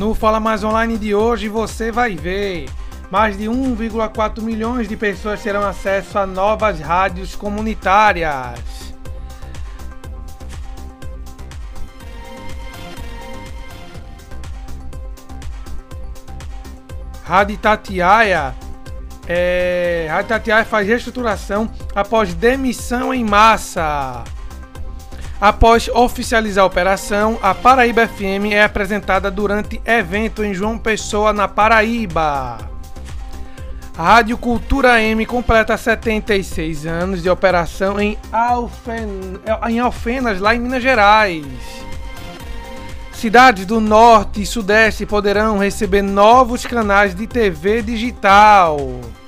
No Fala Mais Online de hoje você vai ver: mais de 1,4 milhões de pessoas terão acesso a novas rádios comunitárias. Rádio Itatiaia faz reestruturação após demissão em massa. Após oficializar a operação, a Paraíba FM é apresentada durante evento em João Pessoa, na Paraíba. A Rádio Cultura M completa 76 anos de operação em Alfenas, lá em Minas Gerais. Cidades do Norte e Sudeste poderão receber novos canais de TV digital.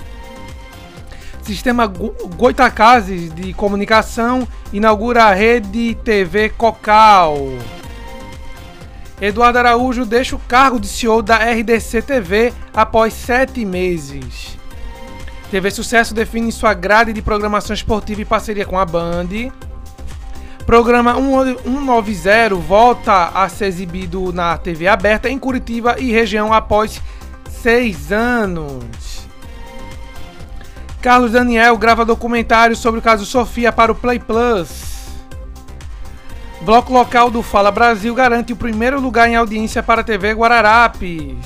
Sistema Goitacazes de comunicação inaugura a rede TV Cocal. Eduardo Araújo deixa o cargo de CEO da RDC TV após 7 meses. TV Sucesso define sua grade de programação esportiva em parceria com a Band. Programa 190 volta a ser exibido na TV aberta em Curitiba e região após 6 anos. Carlos Daniel grava documentário sobre o caso Sofia para o Play Plus. Bloco local do Fala Brasil garante o primeiro lugar em audiência para a TV Guararapes.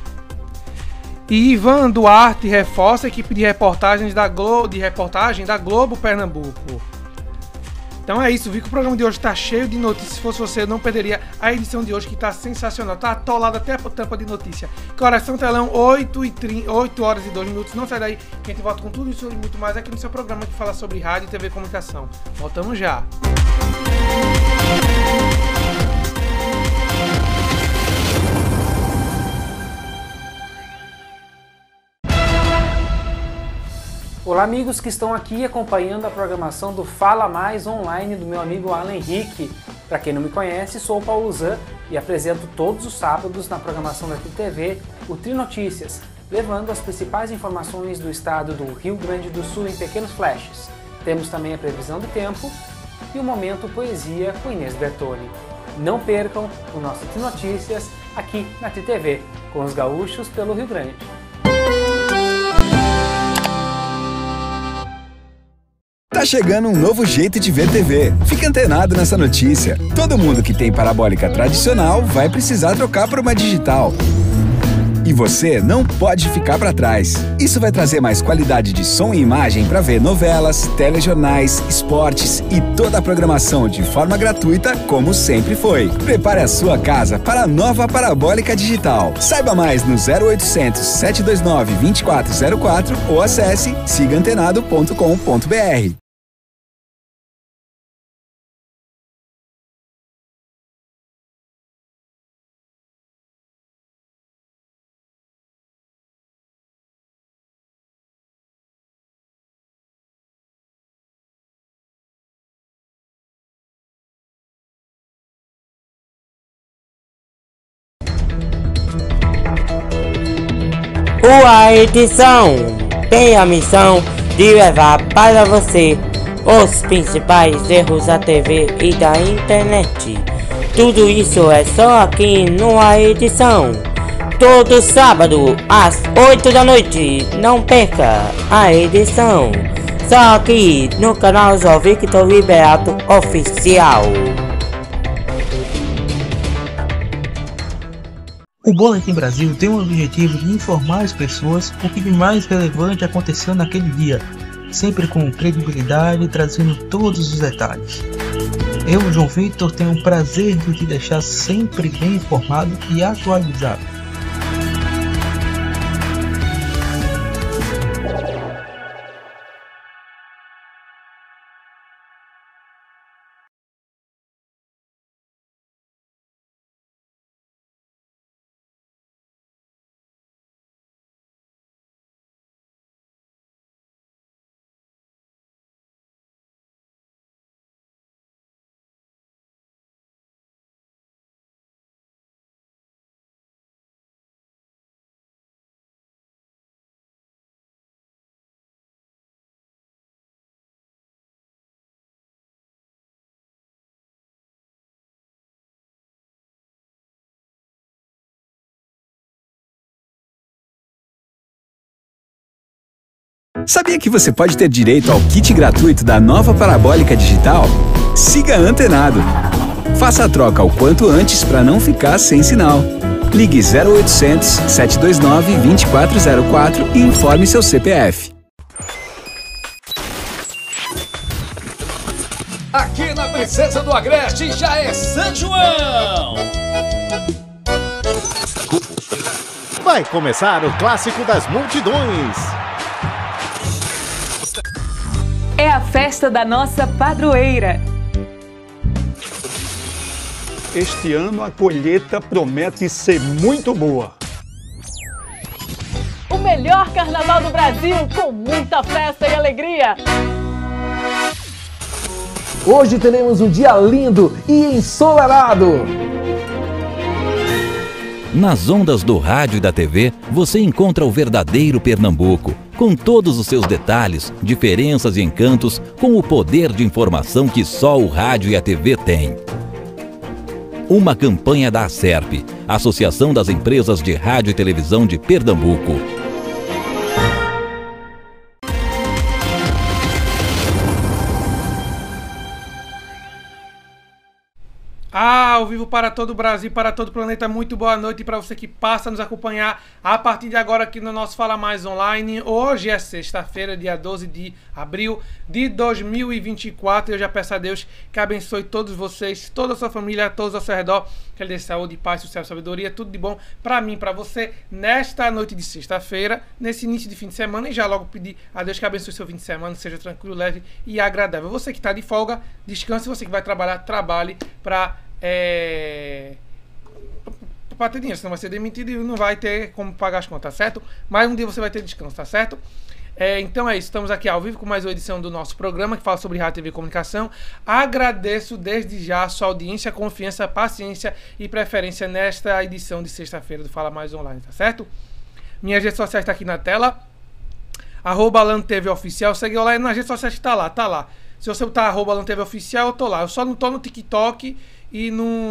E Ivan Duarte reforça a equipe de reportagem da Globo Pernambuco. Então é isso, vi que o programa de hoje está cheio de notícias. Se fosse você, não perderia a edição de hoje, que está sensacional. Está atolada até a tampa de notícia. Coração Telão, 8 horas e 2 minutos. Não sai daí, que a gente volta com tudo isso e muito mais aqui no seu programa que fala sobre rádio, TV e comunicação. Voltamos já. Olá, amigos que estão aqui acompanhando a programação do Fala Mais Online do meu amigo Alan Henrique. Para quem não me conhece, sou o Paulo Zan e apresento todos os sábados na programação da TTV o Tri Notícias, levando as principais informações do estado do Rio Grande do Sul em pequenos flashes. Temos também a previsão do tempo e o Momento Poesia com Inês Bertoni. Não percam o nosso Tri Notícias aqui na TTV, com os gaúchos pelo Rio Grande. Tá chegando um novo jeito de ver TV. Fica antenado nessa notícia. Todo mundo que tem parabólica tradicional vai precisar trocar para uma digital. E você não pode ficar para trás. Isso vai trazer mais qualidade de som e imagem para ver novelas, telejornais, esportes e toda a programação de forma gratuita, como sempre foi. Prepare a sua casa para a nova parabólica digital. Saiba mais no 0800 729 2404 ou acesse sigaantenado.com.br. A edição tem a missão de levar para você os principais erros da TV e da internet. Tudo isso é só aqui no A Edição. Todo sábado às 8 da noite. Não perca A Edição. Só aqui no canal João Victor Liberato Oficial. O Boletim Brasil tem o objetivo de informar as pessoas o que de mais relevante aconteceu naquele dia, sempre com credibilidade, trazendo todos os detalhes. Eu, João Victor, tenho o prazer de te deixar sempre bem informado e atualizado. Sabia que você pode ter direito ao kit gratuito da nova parabólica digital? Siga antenado. Faça a troca o quanto antes para não ficar sem sinal. Ligue 0800 729 2404 e informe seu CPF. Aqui na Princesa do Agreste já é São João! Vai começar o clássico das multidões. É a festa da nossa padroeira. Este ano a colheita promete ser muito boa. O melhor carnaval do Brasil, com muita festa e alegria. Hoje teremos um dia lindo e ensolarado. Nas ondas do rádio e da TV, você encontra o verdadeiro Pernambuco, com todos os seus detalhes, diferenças e encantos, com o poder de informação que só o rádio e a TV têm. Uma campanha da ACERP, Associação das Empresas de Rádio e Televisão de Pernambuco. Ao vivo para todo o Brasil, para todo o planeta, muito boa noite para você que passa a nos acompanhar a partir de agora aqui no nosso Fala Mais Online. Hoje é sexta-feira, dia 12 de abril de 2024 e eu já peço a Deus que abençoe todos vocês, toda a sua família, todos ao seu redor, que Ele dê saúde, paz, sucesso, sabedoria, tudo de bom para mim, para você, nesta noite de sexta-feira, nesse início de fim de semana, e já logo pedir a Deus que abençoe seu fim de semana, seja tranquilo, leve e agradável. Você que está de folga, descanse, você que vai trabalhar, trabalhe para ter dinheiro, senão vai ser demitido e não vai ter como pagar as contas, tá certo? Mas um dia você vai ter descanso, tá certo? Então é isso, estamos aqui ao vivo com mais uma edição do nosso programa que fala sobre rádio, TV e comunicação. Agradeço desde já a sua audiência, confiança, paciência e preferência nesta edição de sexta-feira do Fala Mais Online, tá certo? Minhas redes sociais estão aqui na tela, @LanTVOficial, segue lá nas redes sociais que tá lá. Se você botar @LanTVOficial, eu tô lá. Eu só não tô no TikTok e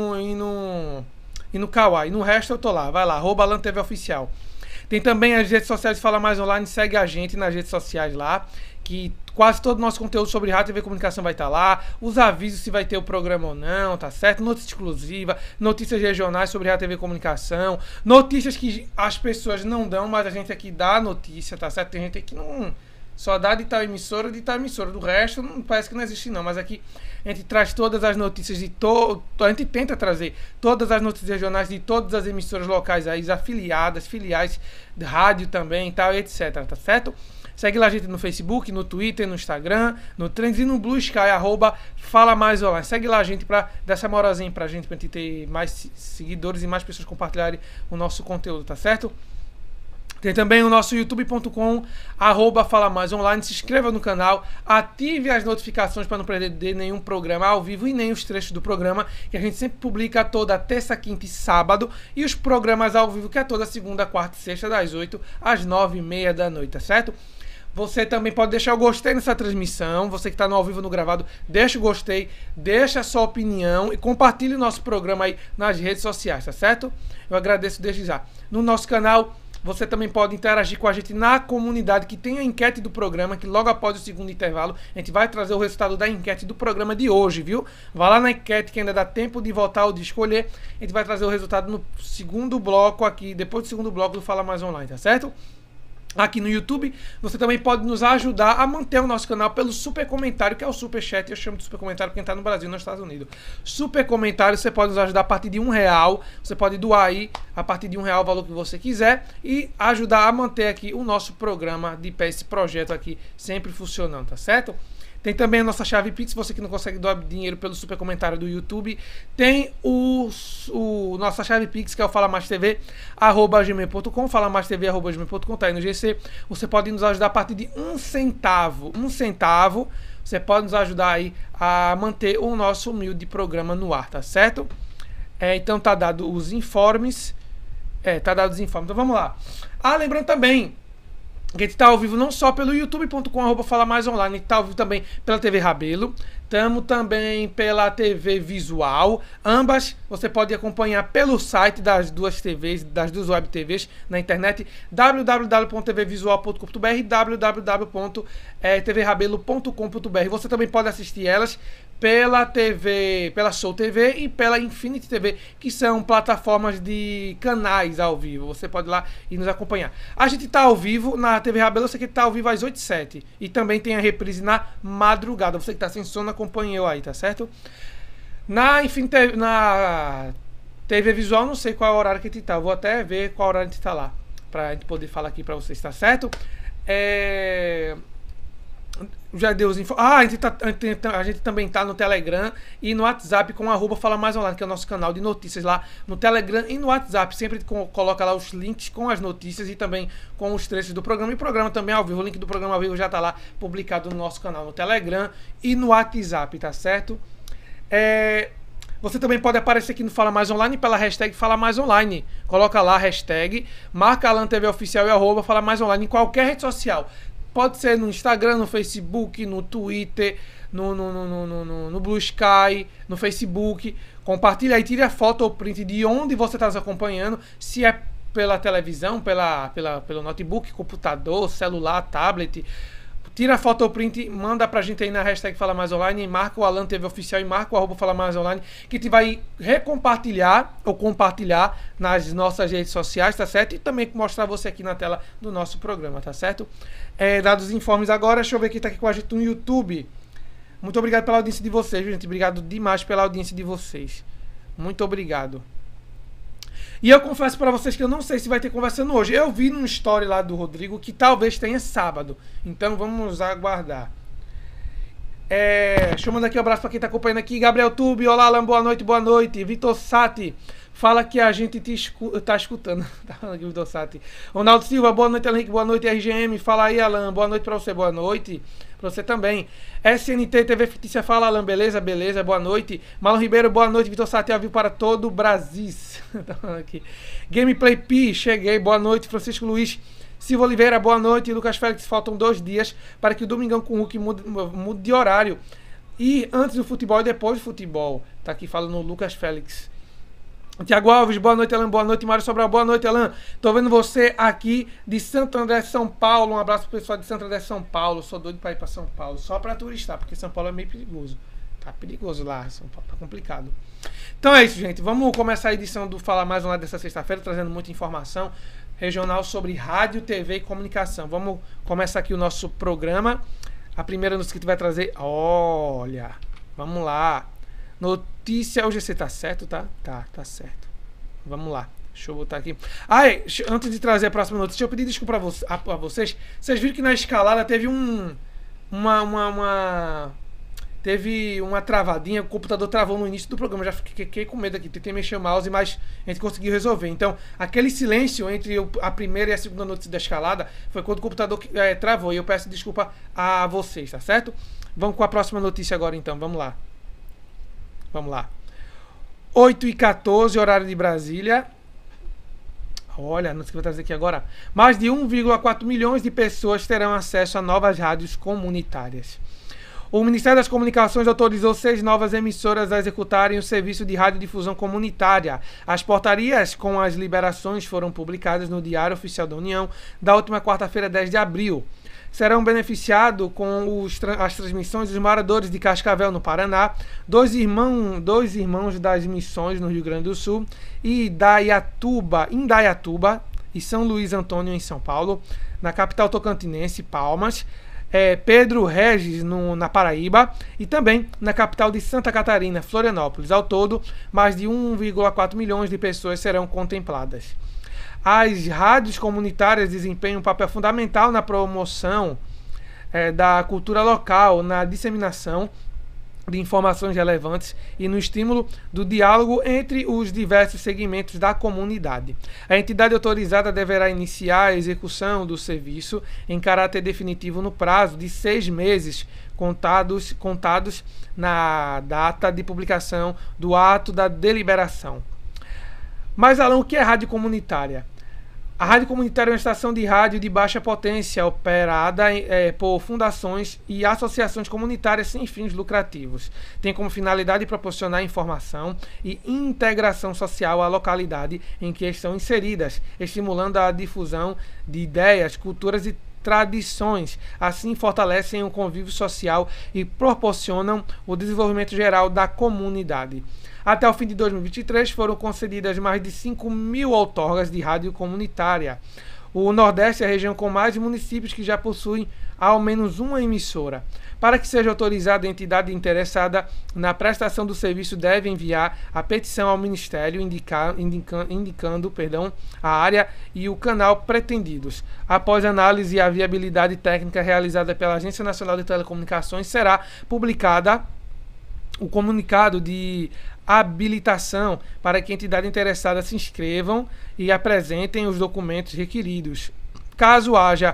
no Kawaii. No resto eu tô lá. Vai lá, @LanTVOficial. Tem também as redes sociais de Fala Mais Online. Segue a gente nas redes sociais lá, que quase todo o nosso conteúdo sobre rádio, TV e comunicação vai estar lá. Os avisos se vai ter o programa ou não, tá certo? Notícia exclusiva, notícias regionais sobre rádio, TV e comunicação. Notícias que as pessoas não dão, mas a gente aqui dá a notícia, tá certo? Tem gente aqui que não... Só dá de tal emissora, do resto parece que não existe não, mas aqui a gente traz todas as notícias a gente tenta trazer todas as notícias regionais de todas as emissoras locais aí, afiliadas, filiais de rádio também e tal, etc, tá certo? Segue lá a gente no Facebook, no Twitter, no Instagram, no Trends e no Blue Sky, @Fala Mais Online. Segue lá a gente pra dar essa moralzinha pra gente ter mais seguidores e mais pessoas compartilharem o nosso conteúdo, tá certo? Tem também o nosso youtube.com, @Fala Mais Online. Se inscreva no canal, ative as notificações para não perder nenhum programa ao vivo e nem os trechos do programa, que a gente sempre publica toda terça, quinta e sábado, e os programas ao vivo, que é toda segunda, quarta e sexta, das 8 às 9h30 da noite, tá certo? Você também pode deixar o gostei nessa transmissão. Você que está no ao vivo, no gravado, deixa o gostei, deixa a sua opinião e compartilhe o nosso programa aí nas redes sociais, tá certo? Eu agradeço desde já. No nosso canal, você também pode interagir com a gente na comunidade, que tem a enquete do programa, que logo após o segundo intervalo, a gente vai trazer o resultado da enquete do programa de hoje, viu? Vá lá na enquete que ainda dá tempo de votar ou de escolher. A gente vai trazer o resultado no segundo bloco aqui, depois do segundo bloco do Fala Mais Online, tá certo? Aqui no YouTube, você também pode nos ajudar a manter o nosso canal pelo super comentário, que é o super chat. Eu chamo de super comentário porque está no Brasil e nos Estados Unidos. Super comentário, você pode nos ajudar a partir de R$1. Você pode doar aí a partir de R$1 o valor que você quiser e ajudar a manter aqui o nosso programa de pé, esse projeto aqui sempre funcionando, tá certo? Tem também a nossa chave Pix, você que não consegue doar dinheiro pelo super comentário do YouTube. Tem nossa chave Pix, que é o falamaistv@gmail.com, falamaistv@gmail.com, tá aí no GC. Você pode nos ajudar a partir de R$1. R$1, você pode nos ajudar aí a manter o nosso humilde programa no ar, tá certo? Então tá dado os informes. Então vamos lá. Lembrando também A gente está ao vivo não só pelo youtube.com/Fala Mais Online, a gente está ao vivo também pela TV Rabelo, estamos também pela TV Visual, ambas você pode acompanhar pelo site das duas TVs, das duas web TVs na internet, www.tvvisual.com.br e www.tvrabelo.com.br. Você também pode assistir elas pela TV, pela Show TV e pela Infinity TV, que são plataformas de canais ao vivo. Você pode ir lá e nos acompanhar. A gente está ao vivo na TV Rabelo, você que está ao vivo às 8h07. E também tem a reprise na madrugada. Você que está sem sono, acompanhou aí, tá certo? Na Infinity, na TV Visual, não sei qual é o horário que a gente tá. Vou até ver qual horário a gente tá lá, pra gente poder falar aqui pra vocês, tá certo? Já deu os a gente também tá no Telegram e no WhatsApp com @Fala Mais Online, que é o nosso canal de notícias lá no Telegram e no WhatsApp. Sempre coloca lá os links com as notícias e também com os trechos do programa. E o programa também ao vivo. O link do programa ao vivo já tá lá publicado no nosso canal no Telegram e no WhatsApp, tá certo? Você também pode aparecer aqui no Fala Mais Online pela hashtag Fala Mais Online. Coloca lá a hashtag, marca Alan TV Oficial e @Fala Mais Online em qualquer rede social. Pode ser no Instagram, no Facebook, no Twitter, no Blue Sky, no Facebook. Compartilha aí, tire a foto ou print de onde você está nos acompanhando. Se é pela televisão, pelo notebook, computador, celular, tablet. Tira a foto ou print, manda pra gente aí na hashtag Fala Mais Online, marca o Alan TV Oficial e marca o @Fala Mais Online, que a gente vai recompartilhar ou compartilhar nas nossas redes sociais, tá certo? E também mostrar você aqui na tela do nosso programa, tá certo? Dados os informes agora, deixa eu ver quem tá aqui com a gente no YouTube. Muito obrigado pela audiência de vocês, gente. Obrigado demais pela audiência de vocês. Muito obrigado. E eu confesso para vocês que eu não sei se vai ter conversando hoje. Eu vi num story lá do Rodrigo que talvez tenha sábado. Então vamos aguardar. Deixa eu mandar aqui um abraço para quem tá acompanhando aqui. Gabriel Tube, olá Alan, boa noite, boa noite. Vitor Sati, fala que a gente tá escutando. Tá falando aqui, Vitor Sati. Ronaldo Silva, boa noite, Henrique, boa noite, RGM. Fala aí, Alan, boa noite para você, boa noite. Pra você também. SNT TV Fictícia, fala Alan, beleza, beleza, boa noite. Marlon Ribeiro, boa noite. Vitor Sati, ao vivo para todo o Brasil. Tá falando aqui. Gameplay P, cheguei, boa noite. Francisco Luiz Silva Oliveira, boa noite. Lucas Félix, faltam 2 dias para que o Domingão com o Hulk mude de horário. E antes do futebol e depois do futebol. Tá aqui falando o Lucas Félix. Tiago Alves, boa noite, Alan, boa noite. Mário Sobral, boa noite, Alan. Tô vendo você aqui de Santo André, São Paulo. Um abraço pro pessoal de Santo André, São Paulo. Sou doido pra ir pra São Paulo, só pra turistar, porque São Paulo é meio perigoso. Tá perigoso lá, São Paulo, tá complicado. Então é isso, gente. Vamos começar a edição do Fala Mais Online dessa sexta-feira, trazendo muita informação regional sobre rádio, TV e comunicação. Vamos começar aqui o nosso programa. A primeira notícia que a gente vai trazer, olha, vamos lá. Notícia, o GC tá certo, tá? Tá certo. Vamos lá. Deixa eu botar aqui. Antes de trazer a próxima notícia, eu pedi desculpa a vocês. Vocês viram que na escalada teve teve uma travadinha, o computador travou no início do programa. Já fiquei com medo aqui, tentei mexer o mouse, mas a gente conseguiu resolver. Então, aquele silêncio entre a primeira e a segunda notícia da escalada foi quando o computador travou. E eu peço desculpa a vocês, tá certo? Vamos com a próxima notícia agora, então. Vamos lá. 8h14, horário de Brasília. Olha, não sei o que eu vou trazer aqui agora. Mais de 1,4 milhões de pessoas terão acesso a novas rádios comunitárias. O Ministério das Comunicações autorizou 6 novas emissoras a executarem o serviço de radiodifusão comunitária. As portarias com as liberações foram publicadas no Diário Oficial da União da última quarta-feira, 10 de abril. Serão beneficiados com as transmissões dos moradores de Cascavel, no Paraná, dois irmãos das Missões, no Rio Grande do Sul, e Indaiatuba e São Luís Antônio, em São Paulo, na capital tocantinense, Palmas, Pedro Regis, na Paraíba, e também na capital de Santa Catarina, Florianópolis. Ao todo, mais de 1,4 milhões de pessoas serão contempladas. As rádios comunitárias desempenham um papel fundamental na promoção da cultura local, na disseminação de informações relevantes e no estímulo do diálogo entre os diversos segmentos da comunidade. A entidade autorizada deverá iniciar a execução do serviço em caráter definitivo no prazo de 6 meses, contados na data de publicação do ato da deliberação. Mas, Alan, o que é rádio comunitária? A rádio comunitária é uma estação de rádio de baixa potência operada por fundações e associações comunitárias sem fins lucrativos. Tem como finalidade proporcionar informação e integração social à localidade em que estão inseridas, estimulando a difusão de ideias, culturas e tradições. Assim, fortalecem o convívio social e proporcionam o desenvolvimento geral da comunidade. Até o fim de 2023, foram concedidas mais de 5.000 outorgas de rádio comunitária. O Nordeste é a região com mais municípios que já possuem ao menos uma emissora. Para que seja autorizada a entidade interessada na prestação do serviço, deve enviar a petição ao Ministério indicando a área e o canal pretendidos. Após análise e a viabilidade técnica realizada pela Agência Nacional de Telecomunicações, será publicada o comunicado de habilitação para que a entidade interessada se inscrevam e apresentem os documentos requeridos. Caso haja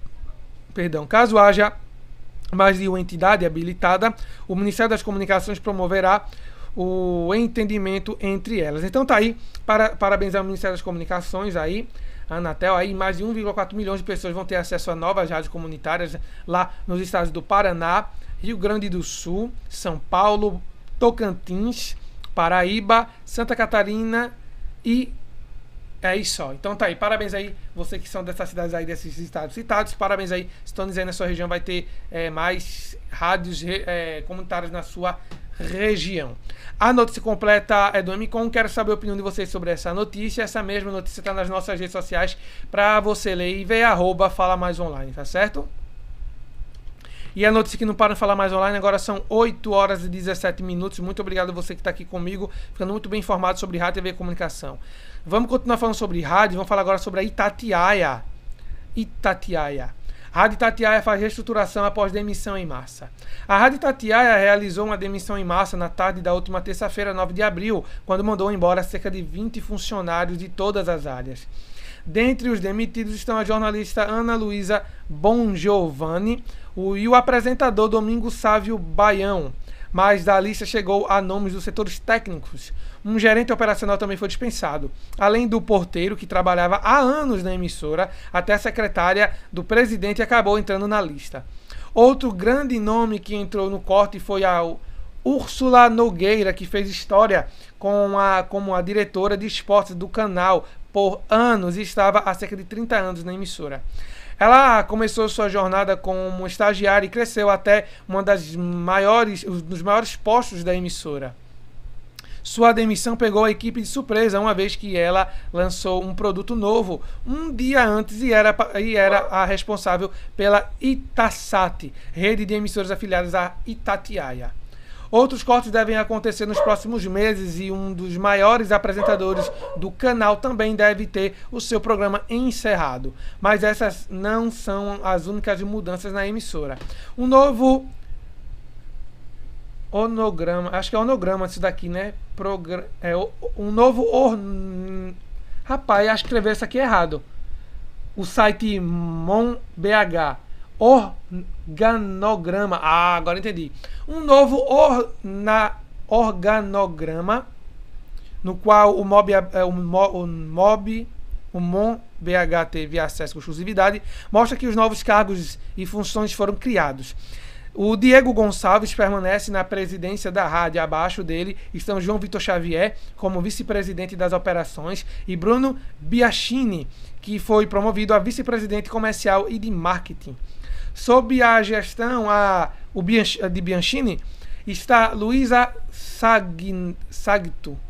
mais de uma entidade habilitada, o Ministério das Comunicações promoverá o entendimento entre elas. Então tá aí, parabenizar o Ministério das Comunicações aí, a Anatel, aí mais de 1,4 milhões de pessoas vão ter acesso a novas rádios comunitárias lá nos estados do Paraná, Rio Grande do Sul, São Paulo, Tocantins, Paraíba, Santa Catarina e é isso só. Então tá aí, parabéns aí, você que são dessas cidades aí, desses estados citados, parabéns aí, estão dizendo que na sua região vai ter mais rádios comunitárias na sua região. A notícia completa é do MCOM, quero saber a opinião de vocês sobre essa notícia. Essa mesma notícia está nas nossas redes sociais para você ler e ver, @Fala Mais Online, tá certo? E a notícia que não para de falar mais online, agora são 8 horas e 17 minutos. Muito obrigado a você que está aqui comigo, ficando muito bem informado sobre rádio, TV e comunicação. Vamos continuar falando sobre rádio, vamos falar agora sobre a Itatiaia. A Rádio Itatiaia faz reestruturação após demissão em massa. A Rádio Itatiaia realizou uma demissão em massa na tarde da última terça-feira, 9 de abril, quando mandou embora cerca de 20 funcionários de todas as áreas. Dentre os demitidos estão a jornalista Ana Luísa Bongiovanni e o apresentador Domingo Sávio Baião, mas da lista chegou a nomes dos setores técnicos. Um gerente operacional também foi dispensado, além do porteiro, que trabalhava há anos na emissora, até a secretária do presidente acabou entrando na lista. Outro grande nome que entrou no corte foi a Úrsula Nogueira, que fez história como a diretora de esportes do canal por anos e estava há cerca de 30 anos na emissora. Ela começou sua jornada como estagiária e cresceu até um dos maiores postos da emissora. Sua demissão pegou a equipe de surpresa, uma vez que ela lançou um produto novo um dia antes e era a responsável pela Itasat, rede de emissoras afiliadas à Itatiaia. Outros cortes devem acontecer nos próximos meses e um dos maiores apresentadores do canal também deve ter o seu programa encerrado. Mas essas não são as únicas mudanças na emissora. Um novo onograma, acho que é onograma isso daqui, né? Um novo rapaz, acho que escrever isso aqui errado. O site MonBH. Organograma. Ah, agora entendi. Um novo organograma no qual o MonBH teve acesso com exclusividade, mostra que os novos cargos e funções foram criados. O Diego Gonçalves permanece na presidência da rádio. Abaixo dele estão João Vitor Xavier como vice-presidente das operações e Bruno Biachini, que foi promovido a vice-presidente comercial e de marketing. Sob a gestão de Bianchini está Luísa Sagito,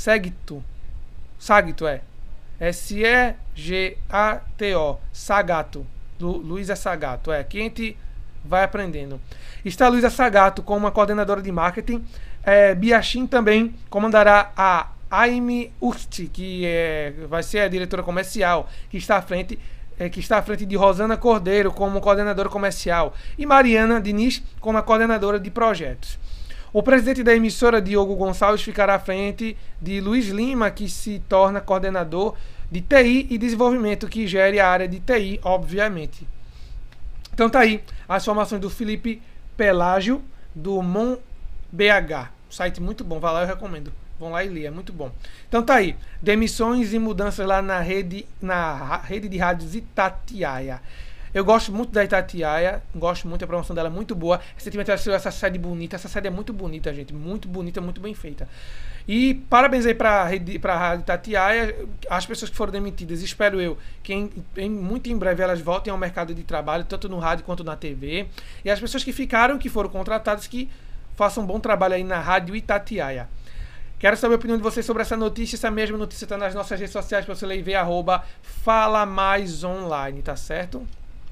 S-E-G-A-T-O, Sagato, Luísa Sagato, que a gente vai aprendendo. Está Luísa Sagato como uma coordenadora de marketing. Biachin também comandará a Aime Urti, que vai ser a diretora comercial, que está à frente de Rosana Cordeiro como coordenadora comercial e Mariana Diniz como a coordenadora de projetos. O presidente da emissora, Diogo Gonçalves, ficará à frente de Luiz Lima, que se torna coordenador de TI e desenvolvimento, que gere a área de TI, obviamente. Então tá aí as informações do Felipe Pelágio, do MonBH. Site muito bom, vai lá, eu recomendo. Vão lá e lê, é muito bom. Então tá aí, demissões e mudanças lá na rede de rádios Itatiaia. Eu gosto muito da Itatiaia, gosto muito, a promoção dela é muito boa. Recentemente ela assistiu essa série bonita, essa série é muito bonita, gente, muito bonita, muito bem feita. E parabéns aí pra Rádio Itatiaia, as pessoas que foram demitidas, espero eu que muito em breve elas voltem ao mercado de trabalho, tanto no rádio quanto na TV. E as pessoas que ficaram, que foram contratadas, que façam um bom trabalho aí na Rádio Itatiaia. Quero saber a opinião de vocês sobre essa notícia. Essa mesma notícia está nas nossas redes sociais para você ler e ver, @FalaMaisOnline, tá certo?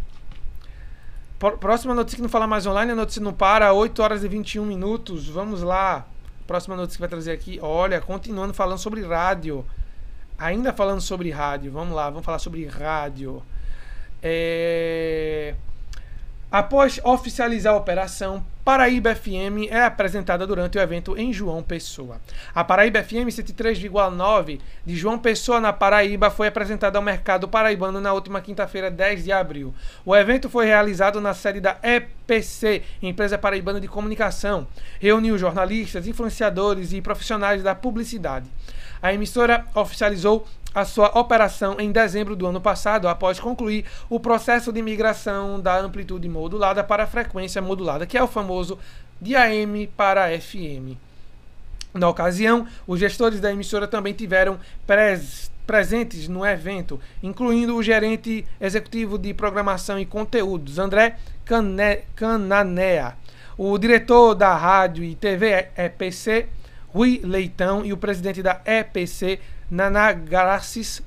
Próxima notícia que não fala mais online, a notícia não para, 8 horas e 21 minutos. Vamos lá. Próxima notícia que vai trazer aqui. Olha, continuando falando sobre rádio. Ainda falando sobre rádio. Vamos lá, vamos falar sobre rádio. Após oficializar a operação, Paraíba FM é apresentada durante o evento em João Pessoa. A Paraíba FM 103,9 de João Pessoa, na Paraíba, foi apresentada ao mercado paraibano na última quinta-feira, 10 de abril. O evento foi realizado na sede da EPC, Empresa Paraibana de Comunicação. Reuniu jornalistas, influenciadores e profissionais da publicidade. A emissora oficializou a sua operação em dezembro do ano passado, após concluir o processo de migração da amplitude modulada para a frequência modulada, que é o famoso de AM para FM. Na ocasião, os gestores da emissora também tiveram presentes no evento, incluindo o gerente executivo de programação e conteúdos, André Cananea, o diretor da rádio e TV EPC, Rui Leitão, e o presidente da EPC, Naná Garces.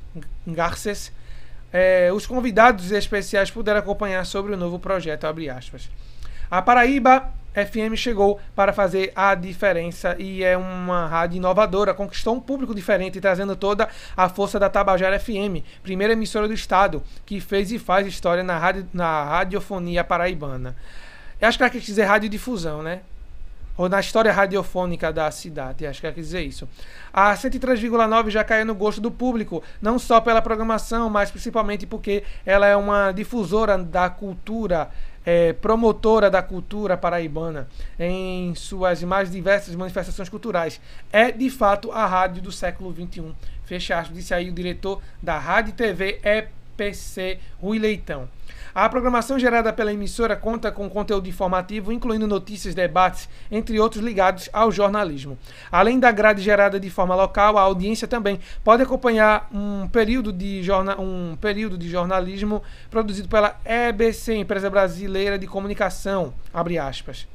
Os convidados especiais puderam acompanhar sobre o novo projeto, abre aspas. A Paraíba FM chegou para fazer a diferença e é uma rádio inovadora, conquistou um público diferente, trazendo toda a força da Tabajara FM, primeira emissora do estado, que fez e faz história na radiofonia paraibana. Eu acho que ela quer dizer radiodifusão, né? Ou na história radiofônica da cidade, acho que quer dizer isso. A 103,9 já caiu no gosto do público, não só pela programação, mas principalmente porque ela é uma difusora da cultura, promotora da cultura paraibana em suas mais diversas manifestações culturais. É, de fato, a rádio do século XXI. Fecha aspas, disse aí o diretor da Rádio e TV EPC, Rui Leitão. A programação gerada pela emissora conta com conteúdo informativo, incluindo notícias, debates, entre outros ligados ao jornalismo. Além da grade gerada de forma local, a audiência também pode acompanhar um período de jornalismo produzido pela EBC, Empresa Brasileira de Comunicação, abre aspas.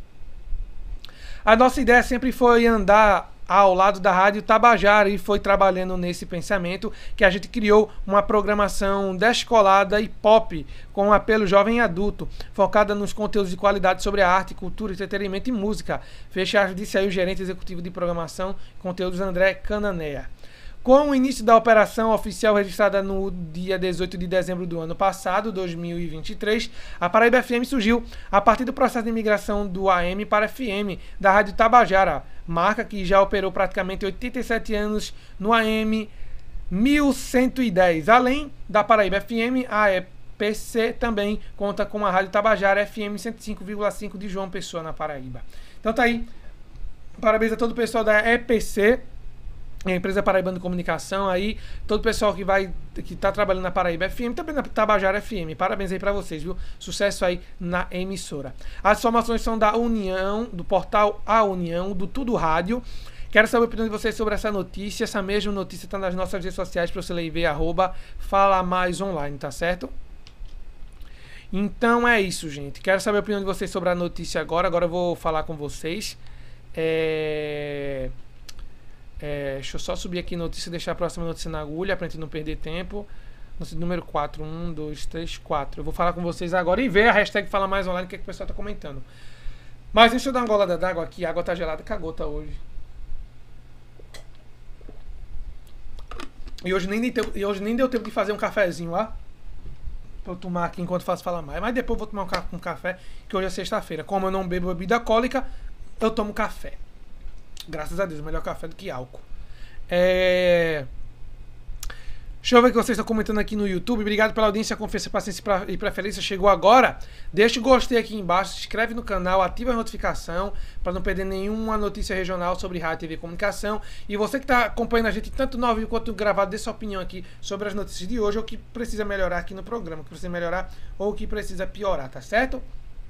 A nossa ideia sempre foi andar ao lado da Rádio Tabajara, e foi trabalhando nesse pensamento que a gente criou uma programação descolada e pop, com um apelo jovem e adulto, focada nos conteúdos de qualidade sobre a arte, cultura, entretenimento e música. Fecha aspas, disse aí o gerente executivo de programação e conteúdos, André Cananea. Com o início da operação oficial registrada no dia 18 de dezembro do ano passado, 2023, a Paraíba FM surgiu a partir do processo de migração do AM para FM da Rádio Tabajara, marca que já operou praticamente 87 anos no AM 1110. Além da Paraíba FM, a EPC também conta com a Rádio Tabajara FM 105,5 de João Pessoa, na Paraíba. Então tá aí, parabéns a todo o pessoal da EPC, a Empresa Paraibana de Comunicação, aí, todo o pessoal que tá trabalhando na Paraíba FM, também na Tabajara FM. Parabéns aí pra vocês, viu? Sucesso aí na emissora. As informações são da União, do portal A União, do Tudo Rádio. Quero saber a opinião de vocês sobre essa notícia. Essa mesma notícia está nas nossas redes sociais para você ler e ver, @FalaMaisOnline, tá certo? Então é isso, gente. Quero saber a opinião de vocês sobre a notícia agora. Agora eu vou falar com vocês. Deixa eu só subir aqui a notícia e deixar a próxima notícia na agulha pra gente não perder tempo. Notícia número 4. 1, 2, 3, 4. Eu vou falar com vocês agora e ver a hashtag Fala Mais Online, o que o pessoal tá comentando. Mas deixa eu dar uma golada d'água aqui. A água tá gelada, cagou, tá hoje. E hoje nem deu tempo de fazer um cafezinho lá pra eu tomar aqui enquanto faço Fala Mais. Mas depois eu vou tomar um café, que hoje é sexta-feira. Como eu não bebo bebida alcoólica, eu tomo café. Graças a Deus, melhor café do que álcool. Deixa Deixa eu ver o que vocês estão comentando aqui no YouTube. Obrigado pela audiência, confiança, paciência e preferência. Chegou agora? Deixa o gostei aqui embaixo, se inscreve no canal, ativa a notificação para não perder nenhuma notícia regional sobre rádio, TV e comunicação. E você que está acompanhando a gente tanto no ao vivo quanto no gravado, dê sua opinião aqui sobre as notícias de hoje, ou o que precisa melhorar aqui no programa, o que precisa melhorar ou o que precisa piorar, tá certo?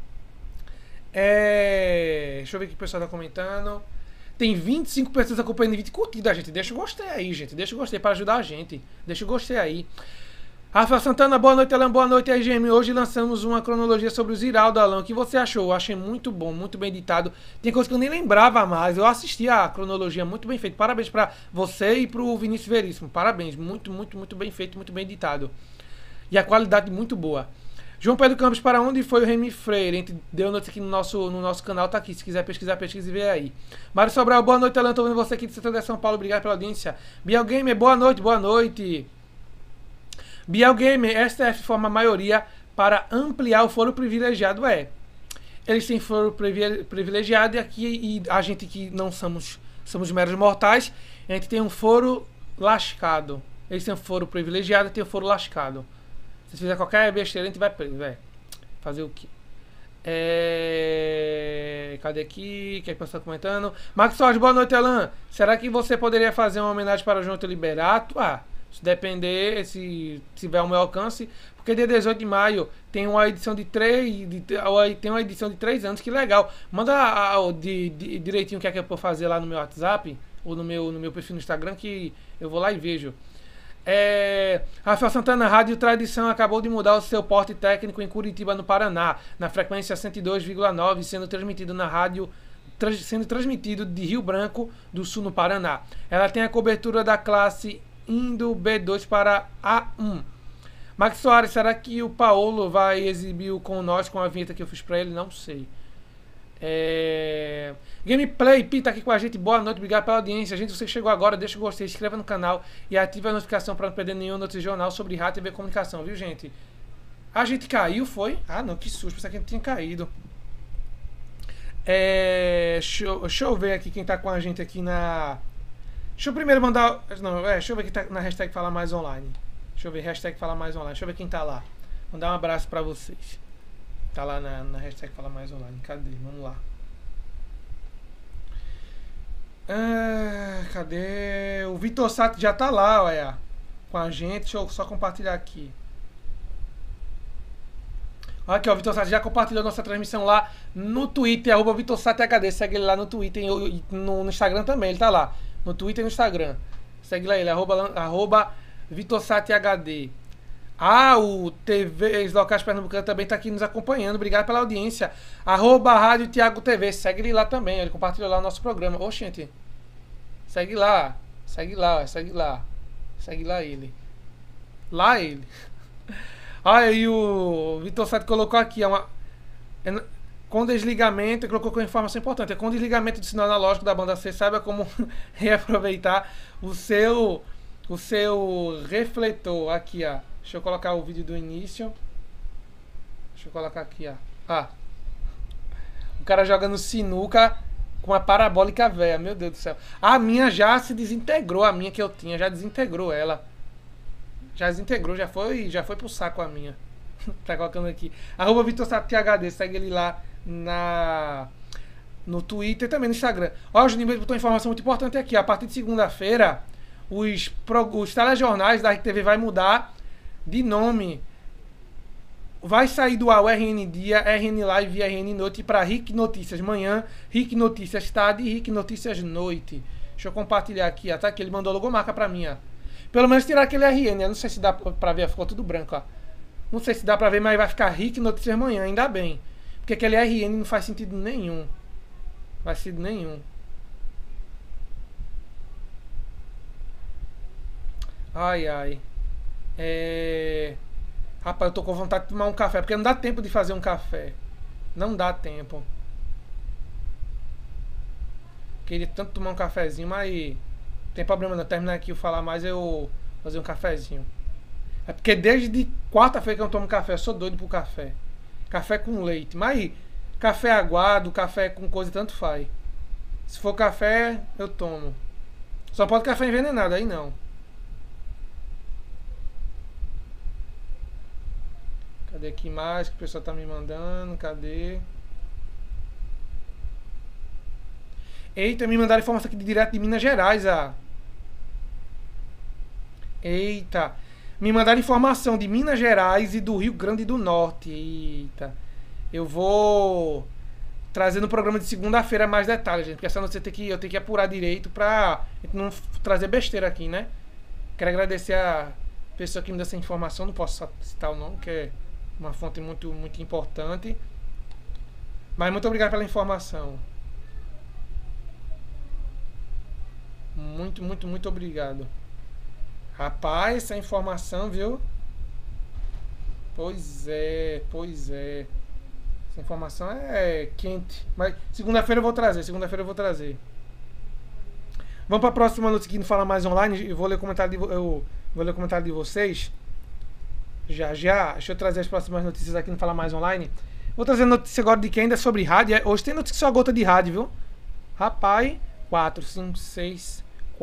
Deixa eu ver o que o pessoal está comentando. Tem 25 pessoas acompanhando e 20 curtidas, gente. Deixa o gostei aí, gente. Deixa o gostei para ajudar a gente. Deixa o gostei aí. Rafael Santana, boa noite, Alan. Boa noite, RGM. Hoje lançamos uma cronologia sobre o Ziraldo, Alan. O que você achou? Eu achei muito bom, muito bem editado. Tem coisa que eu nem lembrava mais. Eu assisti a cronologia, muito bem feito. Parabéns para você e para o Vinícius Veríssimo. Parabéns. Muito, muito, muito bem feito, muito bem editado. E a qualidade muito boa. João Pedro Campos, para onde foi o Remy Freire? A gente deu notícia aqui no nosso canal, tá aqui. Se quiser pesquisar, pesquisa e vê aí. Mário Sobral, boa noite, Alan. Tô vendo você aqui de Santander, São Paulo. Obrigado pela audiência. Biel Gamer, boa noite, boa noite. Biel Gamer, STF forma a maioria para ampliar o foro privilegiado. Eles têm foro privilegiado e aqui a gente que não somos meros mortais, a gente tem um foro lascado. Eles têm um foro privilegiado e tem um foro lascado. Se fizer qualquer besteira, a gente vai preso, velho. Fazer o quê? Cadê aqui? Quem é que está comentando? Marcos Soares, boa noite, Alan. Será que você poderia fazer uma homenagem para o João Liberato? Se depender, se tiver o meu alcance. Porque dia 18 de maio tem uma edição de 3 anos, que legal. Manda direitinho o que é que eu vou fazer lá no meu WhatsApp ou no meu perfil no Instagram, que eu vou lá e vejo. Rafael Santana, Rádio Tradição acabou de mudar o seu porte técnico em Curitiba, no Paraná, na frequência 102,9, sendo transmitido na rádio, sendo transmitido de Rio Branco do Sul, no Paraná. Ela tem a cobertura da classe indo B2 para A1. Max Soares, será que o Paulo vai exibir com nós com a vinheta que eu fiz pra ele? Não sei. Gameplay, Pita aqui com a gente, boa noite, obrigado pela audiência. Gente, você chegou agora, deixa o gostei, se inscreva no canal e ative a notificação para não perder nenhum notícia jornal sobre rádio, TV e comunicação, viu, gente? A gente caiu, foi? Ah, não, que susto, pensei que a gente tinha caído. Deixa eu ver aqui quem tá com a gente aqui na... Deixa eu primeiro mandar... Não, deixa eu ver quem tá na hashtag Fala Mais Online. Deixa eu ver, hashtag Fala Mais Online, deixa eu ver quem tá lá. Mandar um abraço pra vocês. Tá lá na hashtag Fala Mais Online. Cadê? Vamos lá. Cadê? O Vitor Sato já tá lá, olha, com a gente. Deixa eu só compartilhar aqui. Olha aqui, ó, o Vitor Sato já compartilhou nossa transmissão lá no Twitter, @VitorSatoHD. Segue ele lá no Twitter e no Instagram também, ele tá lá. No Twitter e no Instagram. Segue lá ele, @VitorSatoHD. O TV Locais Pernambucano também tá aqui nos acompanhando. Obrigado pela audiência. @Rádio Thiago TV. Segue ele lá também. Ele compartilhou lá o nosso programa. Gente. Segue lá. Segue lá. Segue lá. Segue lá ele. Lá ele. Aí o Vitor Sato colocou aqui. Com desligamento. Ele colocou com informação importante. Com desligamento do sinal analógico da banda C, saiba como reaproveitar o seu refletor. Aqui, ó. Deixa eu colocar o vídeo do início. Deixa eu colocar aqui, ó. O cara jogando sinuca com a parabólica velha. Meu Deus do céu. A minha já se desintegrou. A minha que eu tinha já desintegrou ela. Já desintegrou. Já foi pro saco a minha. Tá colocando aqui. @VitorSatoHD. Segue ele lá no Twitter e também no Instagram. Ó, o Juninho botou uma informação muito importante aqui. A partir de segunda-feira, os telejornais da RTV vai mudar de nome. Vai sair do ar o RN Dia, RN Live e RN Noite para RIC Notícias Manhã, RIC Notícias Tarde e RIC Notícias Noite. Deixa eu compartilhar aqui, ó. Tá aqui, ele mandou a logomarca pra mim, ó. Pelo menos tirar aquele RN, eu não sei se dá pra ver, ficou tudo branco, ó. Não sei se dá pra ver, mas vai ficar RIC Notícias Manhã, ainda bem. Porque aquele RN não faz sentido nenhum. Faz sentido nenhum. Ai. Rapaz, eu tô com vontade de tomar um café, porque não dá tempo de fazer um café. Não dá tempo. Queria tanto tomar um cafezinho, mas não tem problema não. Terminar aqui o Falar Mais, eu fazer um cafezinho. É porque desde quarta-feira que eu não tomo café, eu sou doido pro café. Café com leite. Mas café aguado, café com coisa, tanto faz. Se for café, eu tomo. Só pode café envenenado, aí não. Cadê aqui mais que o pessoal tá me mandando? Cadê? Eita, me mandaram informação aqui direto de Minas Gerais, Eita. Me mandaram informação de Minas Gerais e do Rio Grande do Norte. Eita. Eu vou trazer no programa de segunda-feira mais detalhes, gente. Porque essa notícia eu tenho que apurar direito pra não trazer besteira aqui, né? Quero agradecer a pessoa que me deu essa informação. Não posso citar o nome, que é uma fonte muito, muito importante. Mas muito obrigado pela informação. Muito, muito, muito obrigado. Rapaz, essa informação, viu? Pois é. Essa informação é quente. Mas segunda-feira eu vou trazer. Vamos para a próxima notícia que não fala mais online. Eu vou ler o comentário de vocês. Já. Deixa eu trazer as próximas notícias aqui no Fala Mais Online. Vou trazer notícia agora de quem ainda é sobre rádio. Hoje tem notícia só gota de rádio, viu? Rapaz, 4, 5, 6,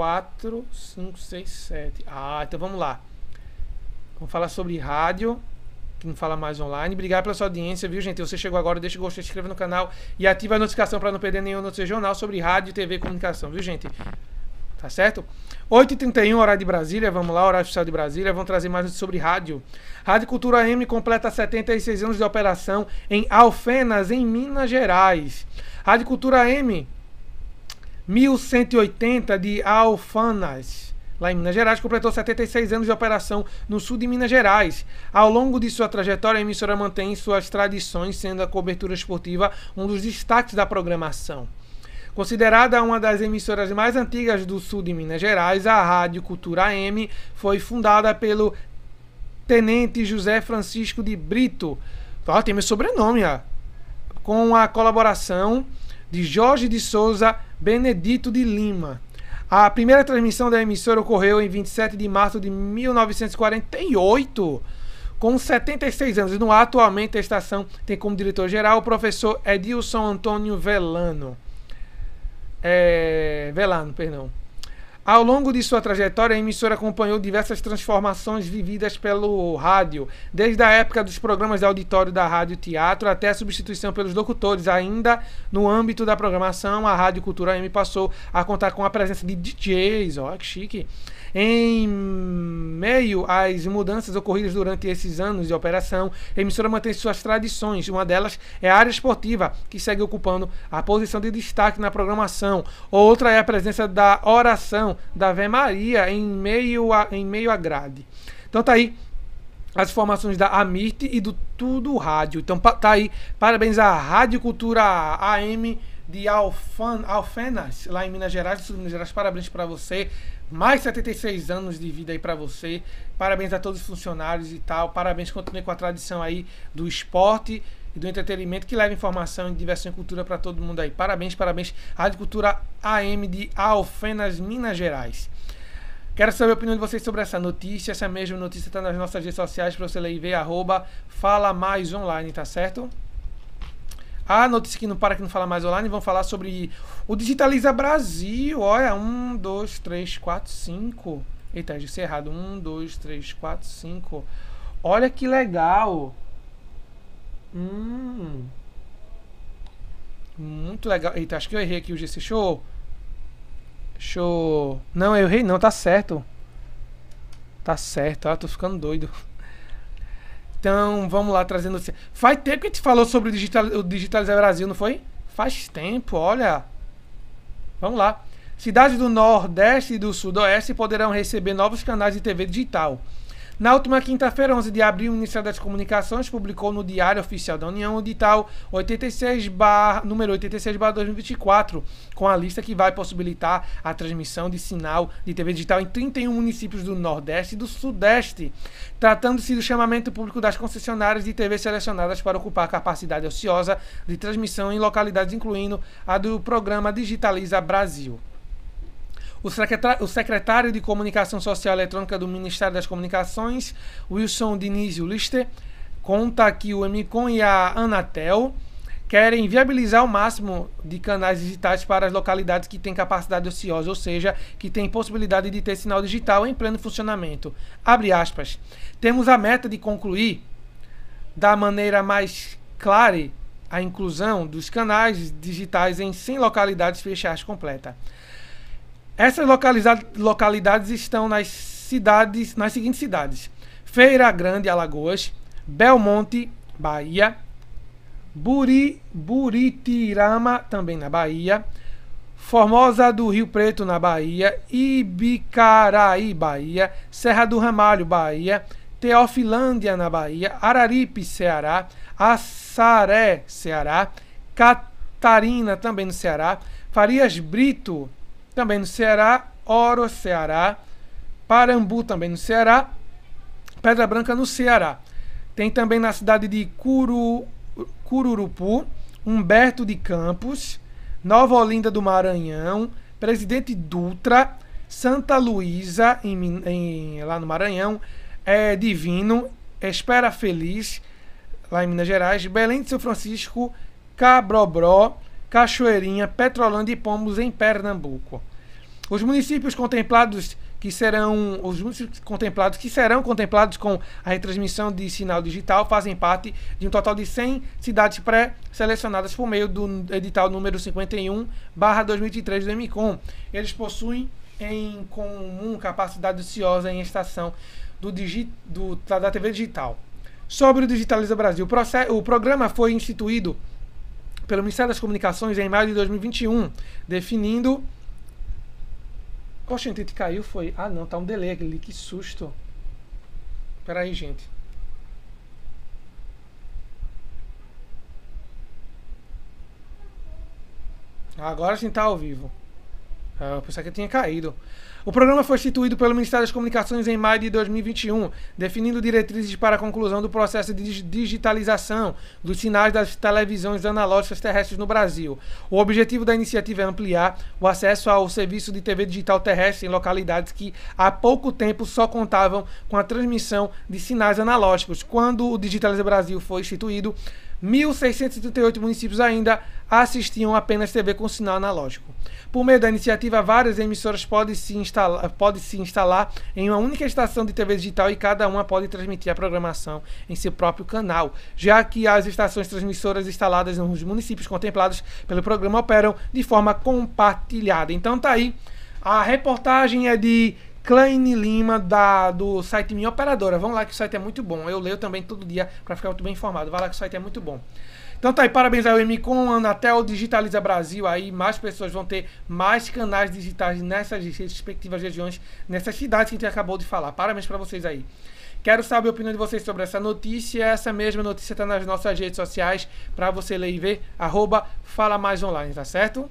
7. Então vamos lá. Vamos falar sobre rádio, que não fala mais online. Obrigado pela sua audiência, viu, gente? Você chegou agora, deixa o gostei, se inscreva no canal e ativa a notificação para não perder nenhum notícia regional sobre rádio, TV e comunicação, viu, gente? Tá certo? 8h31, horário de Brasília. Vamos lá, horário oficial de Brasília. Vamos trazer mais notícias sobre rádio. Rádio Cultura AM completa 76 anos de operação em Alfenas, em Minas Gerais. Rádio Cultura AM 1180 de Alfenas, lá em Minas Gerais, completou 76 anos de operação no sul de Minas Gerais. Ao longo de sua trajetória, a emissora mantém suas tradições, sendo a cobertura esportiva um dos destaques da programação. Considerada uma das emissoras mais antigas do sul de Minas Gerais, a Rádio Cultura AM foi fundada pelo Tenente José Francisco de Brito. Tem meu sobrenome, com a colaboração de Jorge de Souza Benedito de Lima. A primeira transmissão da emissora ocorreu em 27 de março de 1948, com 76 anos. No atualmente a estação tem como diretor-geral o professor Edilson Antônio Velano. Ao longo de sua trajetória, a emissora acompanhou diversas transformações vividas pelo rádio, desde a época dos programas de auditório da Rádio Teatro até a substituição pelos locutores. Ainda no âmbito da programação, a Rádio Cultura AM passou a contar com a presença de DJs, que chique. Em meio às mudanças ocorridas durante esses anos de operação, a emissora mantém suas tradições. Uma delas é a área esportiva, que segue ocupando a posição de destaque na programação. Outra é a presença da oração da Ave Maria em meio à grade. Então tá aí as informações da AMIRT e do Tudo Rádio. Então tá aí, parabéns à Rádio Cultura AM de Alfenas, lá em Minas Gerais, sul de Minas Gerais. Parabéns para você. Mais 76 anos de vida aí para você. Parabéns a todos os funcionários e tal. Parabéns, continue com a tradição aí do esporte e do entretenimento, que leva informação, diversão e cultura para todo mundo aí. Parabéns. Rádio Cultura AM de Alfenas, Minas Gerais. Quero saber a opinião de vocês sobre essa notícia. Essa mesma notícia está nas nossas redes sociais para você ler e ver, @FalaMaisOnline, tá certo? A notícia que não fala mais online, vamos falar sobre o Digitaliza Brasil. Olha, 1, 2, 3, 4, 5. Eita, disse errado. 1, 2, 3, 4, 5. Olha que legal. Muito legal. Eita, acho que eu errei aqui o GC. Show. Não, eu errei não, tá certo. Tá certo, tô ficando doido. Então, vamos lá, trazendo notícia. Faz tempo que a gente falou sobre o Digitalizar Brasil, não foi? Faz tempo, olha. Vamos lá. Cidades do Nordeste e do Sudoeste poderão receber novos canais de TV digital. Na última quinta-feira, 11 de abril, o Ministério das Comunicações publicou no Diário Oficial da União o edital número 86/2024, com a lista que vai possibilitar a transmissão de sinal de TV digital em 31 municípios do Nordeste e do Sudeste, tratando-se do chamamento público das concessionárias de TV selecionadas para ocupar a capacidade ociosa de transmissão em localidades, incluindo a do programa Digitaliza Brasil. O secretário de Comunicação Social e Eletrônica do Ministério das Comunicações, Wilson Dionísio Lister, conta que o Emicom e a Anatel querem viabilizar o máximo de canais digitais para as localidades que têm capacidade ociosa, ou seja, que têm possibilidade de ter sinal digital em pleno funcionamento. Abre aspas. Temos a meta de concluir da maneira mais clara a inclusão dos canais digitais em 100 localidades fechadas completa. Essas localidades estão nas seguintes cidades: Feira Grande, Alagoas; Belmonte, Bahia; Buritirama, também na Bahia; Formosa do Rio Preto, na Bahia; Ibicaraí, Bahia; Serra do Ramalho, Bahia; Teofilândia, na Bahia; Araripe, Ceará; Assaré, Ceará; Catarina, também no Ceará; Farias Brito, também no Ceará; Oro, Ceará; Parambu, também no Ceará; Pedra Branca, no Ceará. Tem também na cidade de Cururupu, Humberto de Campos, Nova Olinda do Maranhão, Presidente Dutra, Santa Luísa, lá no Maranhão, Divino, Espera Feliz, lá em Minas Gerais, Belém de São Francisco, Cabrobró, Cachoeirinha, Petrolândia e Pombos, em Pernambuco. Os municípios contemplados que serão contemplados com a retransmissão de sinal digital fazem parte de um total de 100 cidades pré-selecionadas por meio do edital número 51/2023 do MCOM. Eles possuem em comum capacidade ociosa em estação da TV digital. Sobre o Digitaliza Brasil, o programa foi instituído pelo Ministério das Comunicações em maio de 2021, definindo... Oxe, gente, caiu, foi... Ah, não, tá um delay ali, que susto. Pera aí, gente. Agora sim tá ao vivo. Eu pensei que tinha caído. O programa foi instituído pelo Ministério das Comunicações em maio de 2021, definindo diretrizes para a conclusão do processo de digitalização dos sinais das televisões analógicas terrestres no Brasil. O objetivo da iniciativa é ampliar o acesso ao serviço de TV digital terrestre em localidades que há pouco tempo só contavam com a transmissão de sinais analógicos. Quando o Digitaliza Brasil foi instituído, 1.638 municípios ainda assistiam apenas TV com sinal analógico. Por meio da iniciativa, várias emissoras podem se instalar em uma única estação de TV digital e cada uma pode transmitir a programação em seu próprio canal, já que as estações transmissoras instaladas nos municípios contemplados pelo programa operam de forma compartilhada. Então tá aí, a reportagem é de Kleine Lima, do site Minha Operadora. Vamos lá que o site é muito bom. Eu leio também todo dia para ficar muito bem informado. Vai lá que o site é muito bom. Então tá aí, parabéns ao MCOM, Anatel, Digitaliza Brasil. Aí mais pessoas vão ter mais canais digitais nessas respectivas regiões, nessas cidades que a gente acabou de falar. Parabéns para vocês aí. Quero saber a opinião de vocês sobre essa notícia. Essa mesma notícia está nas nossas redes sociais para você ler e ver. @FalaMaisOnline, tá certo?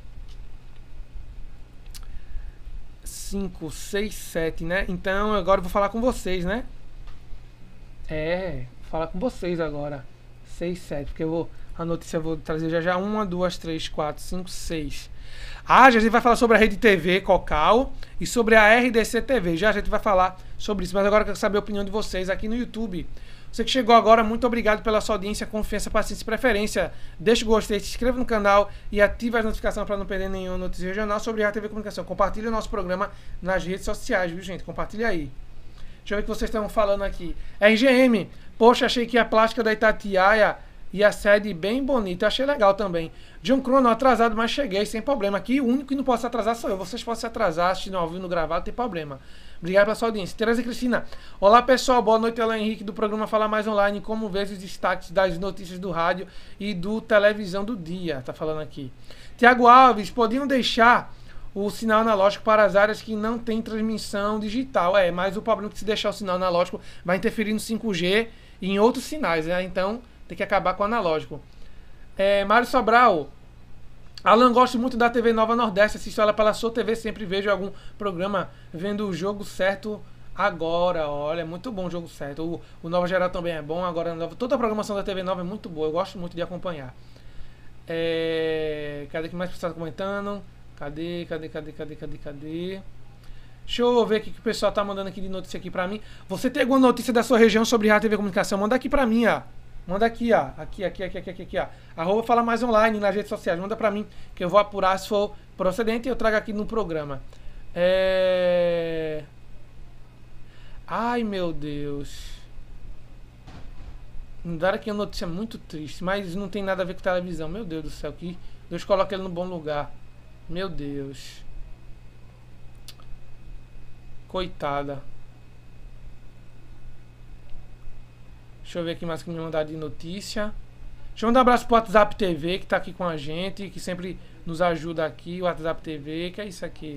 5, 6, 7, né? Então agora eu vou falar com vocês, né? Vou falar com vocês agora. 6, 7, porque a notícia eu vou trazer já 1, 2, 3, 4, 5, 6. Já a gente vai falar sobre a Rede TV Cocal e sobre a RDC TV. Já a gente vai falar sobre isso, mas agora eu quero saber a opinião de vocês aqui no YouTube. Você que chegou agora, muito obrigado pela sua audiência, confiança, paciência e preferência. Deixa o gostei, se inscreva no canal e ative as notificações para não perder nenhuma notícia regional sobre a TV Comunicação. Compartilhe o nosso programa nas redes sociais, viu, gente? Compartilha aí. Deixa eu ver o que vocês estão falando aqui. RGM, poxa, achei que a plástica da Itatiaia e a sede bem bonita. Achei legal também. John Crono, atrasado, mas cheguei, sem problema. Aqui o único que não posso atrasar sou eu. Vocês podem se atrasar, assistindo ao vivo no gravado, não tem problema. Obrigado pela sua audiência. Tereza Cristina. Olá, pessoal. Boa noite, Alain Henrique, do programa Falar Mais Online. Como vê os destaques das notícias do rádio e do televisão do dia. Tá falando aqui. Tiago Alves, podiam deixar o sinal analógico para as áreas que não tem transmissão digital. Mas o problema é que se deixar o sinal analógico vai interferir no 5G e em outros sinais, né? Então tem que acabar com o analógico. Mário Sobral. Alan, gosto muito da TV Nova Nordeste, assisto ela pela sua TV, sempre vejo algum programa vendo o Jogo Certo agora. Olha, é muito bom o Jogo Certo. O Nova Geral também é bom, agora toda a programação da TV Nova é muito boa, eu gosto muito de acompanhar. Cadê que mais pessoas está comentando? Cadê? Deixa eu ver o que o pessoal tá mandando aqui de notícia aqui pra mim. Você tem alguma notícia da sua região sobre Rádio TV Comunicação? Manda aqui pra mim, ó. Manda aqui, ó. Aqui, ó. @Fala Mais Online nas redes sociais. Manda pra mim, que eu vou apurar se for procedente e eu trago aqui no programa. Ai, meu Deus. Mandaram aqui uma notícia muito triste, mas não tem nada a ver com televisão. Meu Deus do céu, que Deus coloca ele no bom lugar. Meu Deus. Coitada. Deixa eu ver aqui mais que me mandaram de notícia. Deixa eu mandar um abraço pro WhatsApp TV, que tá aqui com a gente, que sempre nos ajuda aqui. O WhatsApp TV, que é isso aqui?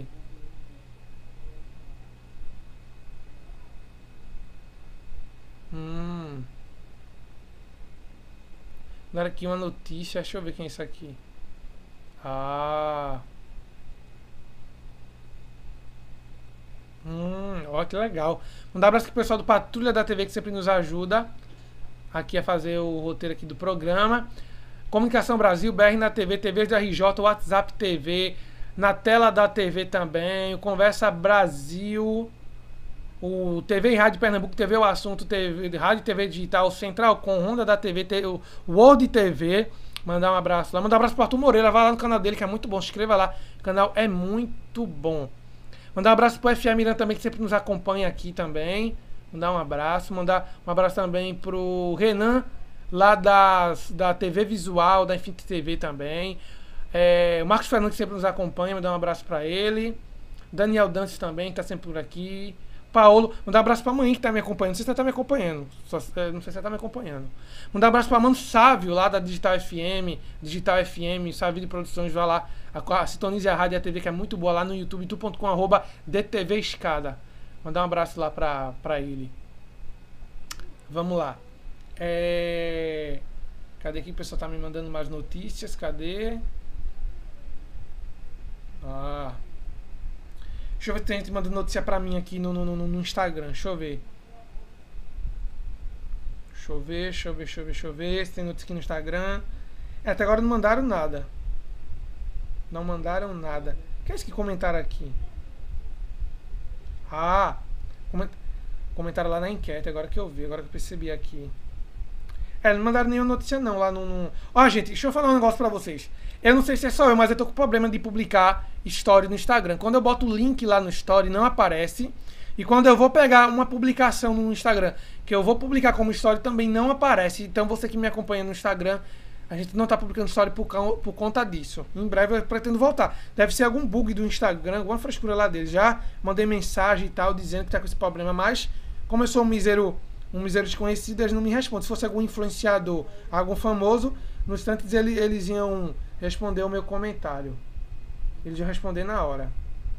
Mandaram aqui uma notícia. Deixa eu ver quem é isso aqui. Ah. Ó, que legal. Mandar um abraço aqui pro pessoal do Patrulha da TV, que sempre nos ajuda aqui a fazer o roteiro aqui do programa. Comunicação Brasil, BR na TV, TVs da RJ, WhatsApp TV, na tela da TV também, o Conversa Brasil, o TV e Rádio Pernambuco, TV O Assunto, TV, Rádio TV Digital, Central com Honda da TV, o World TV. Mandar um abraço lá. Mandar um abraço pro Arthur Moreira, vai lá no canal dele que é muito bom, se inscreva lá, o canal é muito bom. Mandar um abraço pro FA Miranda também, que sempre nos acompanha aqui também. Mandar um abraço. Mandar um abraço também pro Renan, lá da TV Visual, da Infinity TV também. O Marcos Fernandes, que sempre nos acompanha. Mandar um abraço pra ele. Daniel Dantes também, que tá sempre por aqui. Paulo, mandar um abraço pra mãe que tá me acompanhando. Não sei se ela tá me acompanhando. Não sei se ela tá me acompanhando. Mandar um abraço pra Mano Sávio, lá da Digital FM, Sávio de Produções, vai lá. Sintonize a rádio e a TV, que é muito boa, lá no YouTube, youtube.com/DTVescada. Mandar um abraço lá pra ele. Vamos lá. Cadê aqui? O pessoal tá me mandando mais notícias. Cadê? Deixa eu ver se tem gente mandando notícia pra mim aqui no Instagram. Deixa eu ver. Deixa eu ver se tem notícia aqui no Instagram. Até agora não mandaram nada. Não mandaram nada. O que é isso que comentaram aqui? Comentaram lá na enquete, agora que eu vi, agora que eu percebi aqui. Não mandaram nenhuma notícia não lá no... Gente, deixa eu falar um negócio pra vocês. Eu não sei se é só eu, mas eu tô com problema de publicar story no Instagram. Quando eu boto o link lá no story, não aparece. E quando eu vou pegar uma publicação no Instagram, que eu vou publicar como story, também não aparece. Então você que me acompanha no Instagram, a gente não tá publicando story por conta disso. Em breve eu pretendo voltar. Deve ser algum bug do Instagram, alguma frescura lá dele. Já mandei mensagem e tal, dizendo que tá com esse problema, mas como eu sou um miseiro desconhecido, eles não me respondem. Se fosse algum influenciador, algum famoso, no instante eles iam responder o meu comentário. Eles iam responder na hora.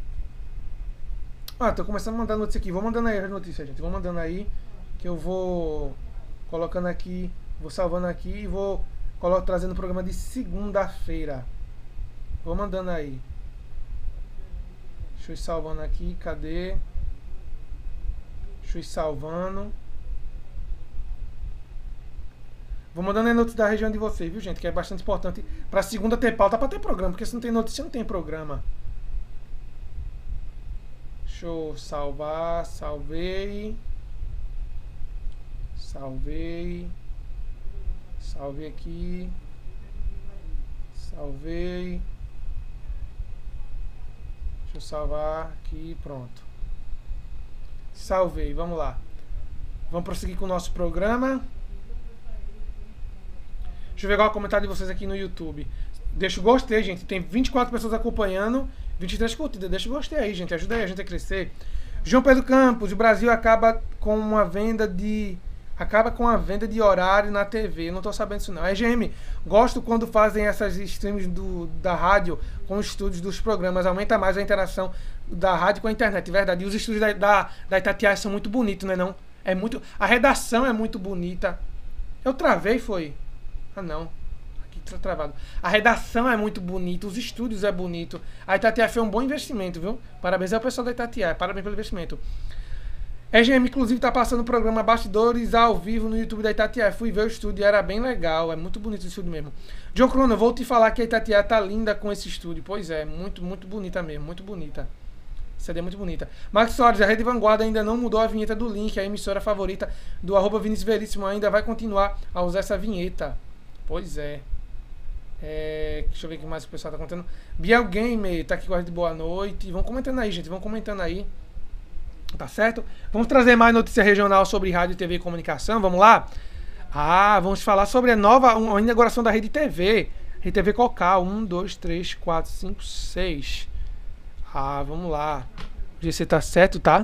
Tô começando a mandar notícia aqui. Vou mandando aí as notícias, gente. Vou mandando aí, que eu vou colocando aqui, vou salvando aqui e vou trazendo o programa de segunda-feira. Vou mandando aí. Deixa eu ir salvando aqui. Cadê? Deixa eu ir salvando. Vou mandando a notícia da região de vocês, viu, gente? Que é bastante importante. Pra segunda ter pauta, pra ter programa. Porque se não tem notícia, não tem programa. Deixa eu salvar. Salvei aqui. Salvei. Deixa eu salvar aqui. Pronto. Salvei. Vamos lá. Vamos prosseguir com o nosso programa. Deixa eu ver qual é o comentário de vocês aqui no YouTube. Deixa o gostei, gente. Tem 24 pessoas acompanhando, 23 curtidas. Deixa o gostei aí, gente. Ajuda aí a gente a crescer. João Pedro Campos. O Brasil acaba com a venda de horário na TV. Eu não tô sabendo isso não. EGM, gosto quando fazem essas streams da rádio com os estúdios dos programas. Aumenta mais a interação da rádio com a internet. Verdade. E os estúdios da Itatiaia são muito bonitos, né não? A redação é muito bonita. Eu travei, foi? Não, aqui tá travado. A redação é muito bonita, os estúdios é bonito. A Itatiaia foi um bom investimento, viu? Parabéns ao pessoal da Itatiaia, parabéns pelo investimento. EGM, inclusive, tá passando o programa Bastidores ao vivo no YouTube da Itatiaia. Fui ver o estúdio, era bem legal, é muito bonito o estúdio mesmo. John Crono, eu vou te falar que a Itatiaia tá linda com esse estúdio. Pois é, muito, muito bonita mesmo, muito bonita. CD muito bonita. Max Soares, a Rede Vanguarda ainda não mudou a vinheta do link. A emissora favorita do @Vinícius Veríssimo ainda vai continuar a usar essa vinheta. Pois é. Deixa eu ver o que mais o pessoal tá contando. Biel Gamer tá aqui com a gente. Boa noite. Vão comentando aí, gente. Vão comentando aí. Tá certo? Vamos trazer mais notícia regional sobre rádio, TV e comunicação. Vamos lá? Vamos falar sobre a inauguração da Rede TV. Rede TV Cocal. 1, 2, 3, 4, 5, 6. Vamos lá. O GC tá certo, tá?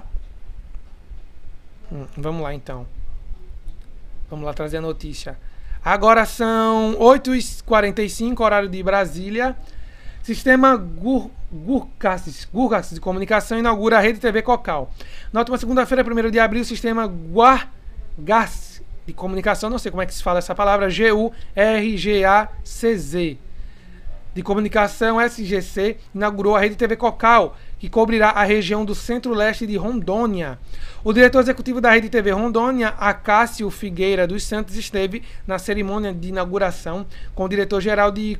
Vamos lá, então. Vamos lá trazer a notícia. Agora são 8h45, horário de Brasília. Sistema Gurgas de comunicação inaugura a Rede TV Cocal. Na última segunda-feira, 1º de abril, o sistema Gurgas de comunicação, não sei como é que se fala essa palavra, Gurgacz de comunicação SGC, inaugurou a Rede TV Cocal, que cobrirá a região do centro-leste de Rondônia. O diretor executivo da Rede TV Rondônia, Acácio Figueira dos Santos, esteve na cerimônia de inauguração com o diretor-geral de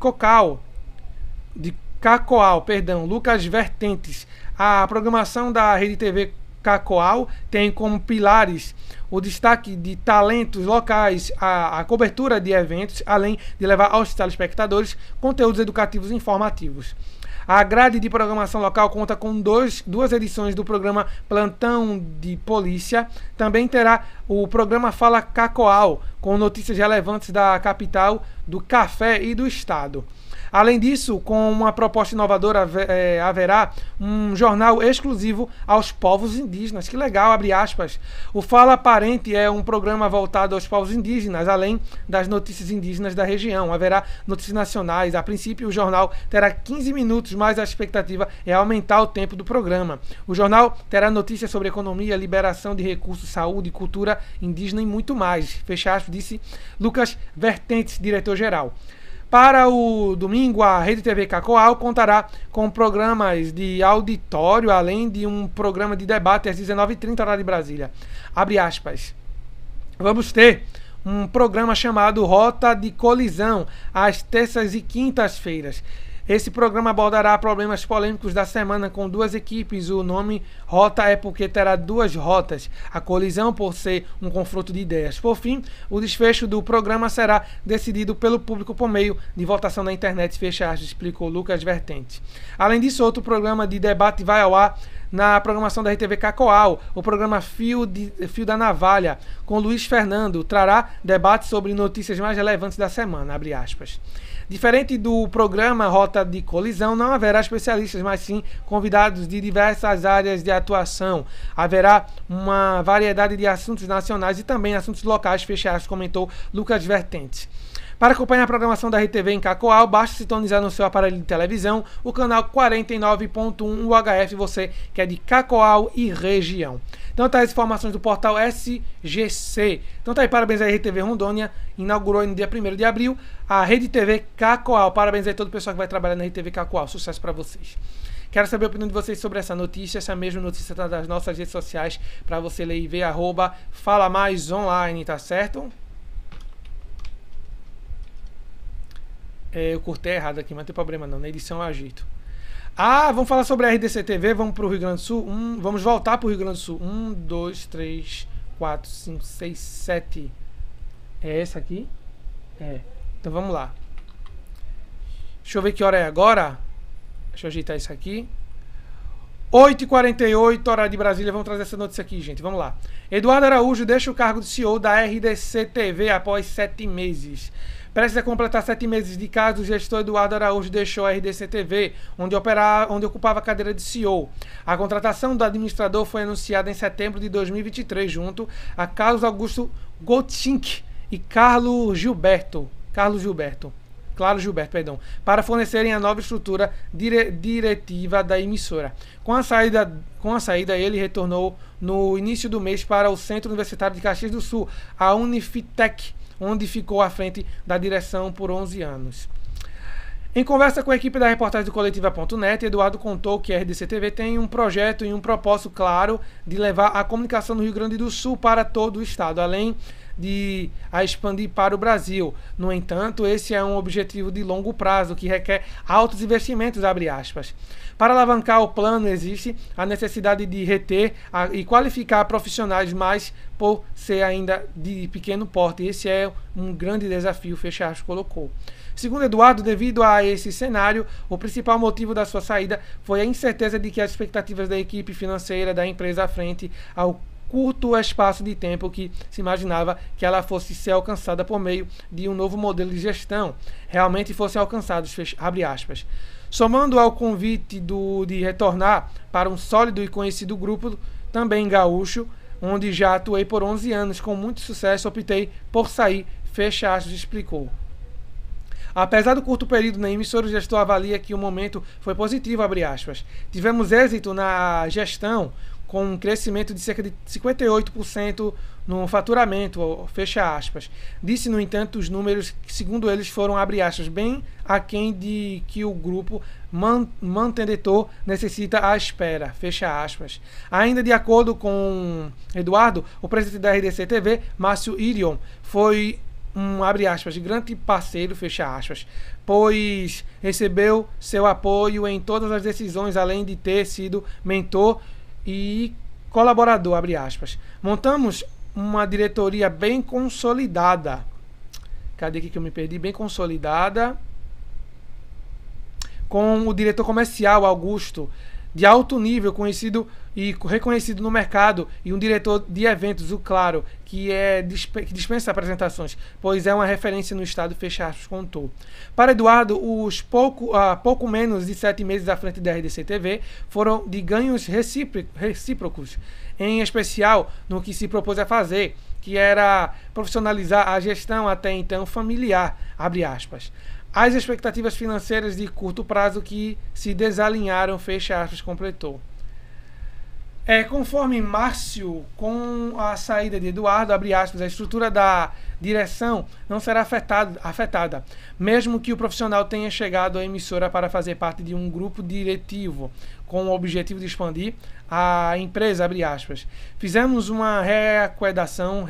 Cacoal, Lucas Vertentes. A programação da Rede TV Cacoal tem como pilares o destaque de talentos locais, a cobertura de eventos, além de levar aos telespectadores conteúdos educativos e informativos. A grade de programação local conta com duas edições do programa Plantão de Polícia. Também terá o programa Fala Cacoal, com notícias relevantes da capital, do café e do estado. Além disso, com uma proposta inovadora, haverá um jornal exclusivo aos povos indígenas. Que legal, abre aspas. O Fala Parente é um programa voltado aos povos indígenas, além das notícias indígenas da região. Haverá notícias nacionais. A princípio, o jornal terá 15 minutos, mas a expectativa é aumentar o tempo do programa. O jornal terá notícias sobre economia, liberação de recursos, saúde, cultura indígena e muito mais. Fecha aspas, disse Lucas Vertentes, diretor-geral. Para o domingo, a Rede TV Cacoal contará com programas de auditório, além de um programa de debate às 19h30, horário de Brasília. Abre aspas. Vamos ter um programa chamado Rota de Colisão, às terças e quintas-feiras. Esse programa abordará problemas polêmicos da semana com duas equipes. O nome Rota é porque terá duas rotas. A colisão por ser um confronto de ideias. Por fim, o desfecho do programa será decidido pelo público por meio de votação na internet. Fecha aspas, explicou Lucas Vertente. Além disso, outro programa de debate vai ao ar na programação da RTV Cacoal. O programa Fio da Navalha, com Luiz Fernando, trará debates sobre notícias mais relevantes da semana. Abre aspas. Diferente do programa Rota de Colisão, não haverá especialistas, mas sim convidados de diversas áreas de atuação. Haverá uma variedade de assuntos nacionais e também assuntos locais, fechados, comentou Lucas Vertentes. Para acompanhar a programação da RTV em Cacoal, basta sintonizar no seu aparelho de televisão o canal 49.1 UHF, você que é de Cacoal e região. Então tá as informações do portal SGC. Então tá aí, parabéns à RTV Rondônia, inaugurou no dia 1º de abril a Rede TV Cacoal. Parabéns aí a todo o pessoal que vai trabalhar na Rede TV Cacoal, sucesso para vocês. Quero saber a opinião de vocês sobre essa notícia. Essa mesma notícia está nas nossas redes sociais para você ler e ver, @FalaMaisOnline, tá certo? Eu cortei errado aqui, mas não tem problema não, na edição eu ajeito. Vamos falar sobre a RDC TV, vamos para o Rio Grande do Sul. Vamos voltar para o Rio Grande do Sul. 1, 2, 3, 4, 5, 6, 7. É essa aqui? É. Então vamos lá. Deixa eu ver que hora é agora. Deixa eu ajeitar isso aqui. 8h48, hora de Brasília. Vamos trazer essa notícia aqui, gente. Vamos lá. Eduardo Araújo deixa o cargo de CEO da RDC TV após 7 meses. Prestes a completar 7 meses de casa, o gestor Eduardo Araújo deixou a RDC TV, onde ocupava a cadeira de CEO. A contratação do administrador foi anunciada em setembro de 2023, junto a Carlos Augusto Gottschink e Claro Gilberto, para fornecerem a nova estrutura diretiva da emissora. Com a saída, ele retornou no início do mês para o Centro Universitário de Caxias do Sul, a Unifitec, onde ficou à frente da direção por 11 anos. Em conversa com a equipe da reportagem do Coletiva.net, Eduardo contou que a RDC TV tem um projeto e um propósito claro de levar a comunicação no Rio Grande do Sul para todo o estado, além de a expandir para o Brasil. No entanto, esse é um objetivo de longo prazo que requer altos investimentos, abre aspas. Para alavancar o plano, existe a necessidade de reter e qualificar profissionais, mas por ser ainda de pequeno porte, esse é um grande desafio, fecha aspas, colocou. Segundo Eduardo, devido a esse cenário, o principal motivo da sua saída foi a incerteza de que as expectativas da equipe financeira da empresa à frente ao curto espaço de tempo que se imaginava que ela fosse ser alcançada por meio de um novo modelo de gestão, realmente fossem alcançados, abre aspas. Somando ao convite de retornar para um sólido e conhecido grupo, também gaúcho, onde já atuei por 11 anos, com muito sucesso, optei por sair, fecha aspas, explicou. Apesar do curto período na emissora, o gestor avalia que o momento foi positivo, abre aspas. Tivemos êxito na gestão, com um crescimento de cerca de 58% no faturamento, fecha aspas. Disse, no entanto, os números que, segundo eles, foram, abre aspas, bem aquém de que o grupo mantenedor necessita à espera, fecha aspas. Ainda de acordo com Eduardo, o presidente da RDC TV, Márcio Irion, foi abre aspas, grande parceiro, fecha aspas, pois recebeu seu apoio em todas as decisões, além de ter sido mentor e colaborador, abre aspas. Montamos uma diretoria bem consolidada. Cadê aqui que eu me perdi? Bem consolidada. Com o diretor comercial, Augusto, de alto nível, conhecido e reconhecido no mercado, e um diretor de eventos, o Claro, que dispensa apresentações, pois é uma referência no estado, fecha aspas, contou. Para Eduardo, os pouco menos de 7 meses à frente da RDC TV foram de ganhos recíprocos, em especial no que se propôs a fazer, que era profissionalizar a gestão até então familiar, abre aspas. As expectativas financeiras de curto prazo que se desalinharam, fecha aspas, completou. Conforme Márcio, com a saída de Eduardo, abre aspas, a estrutura da direção não será afetada, mesmo que o profissional tenha chegado à emissora para fazer parte de um grupo diretivo, com o objetivo de expandir a empresa, abre aspas. Fizemos uma reaquadação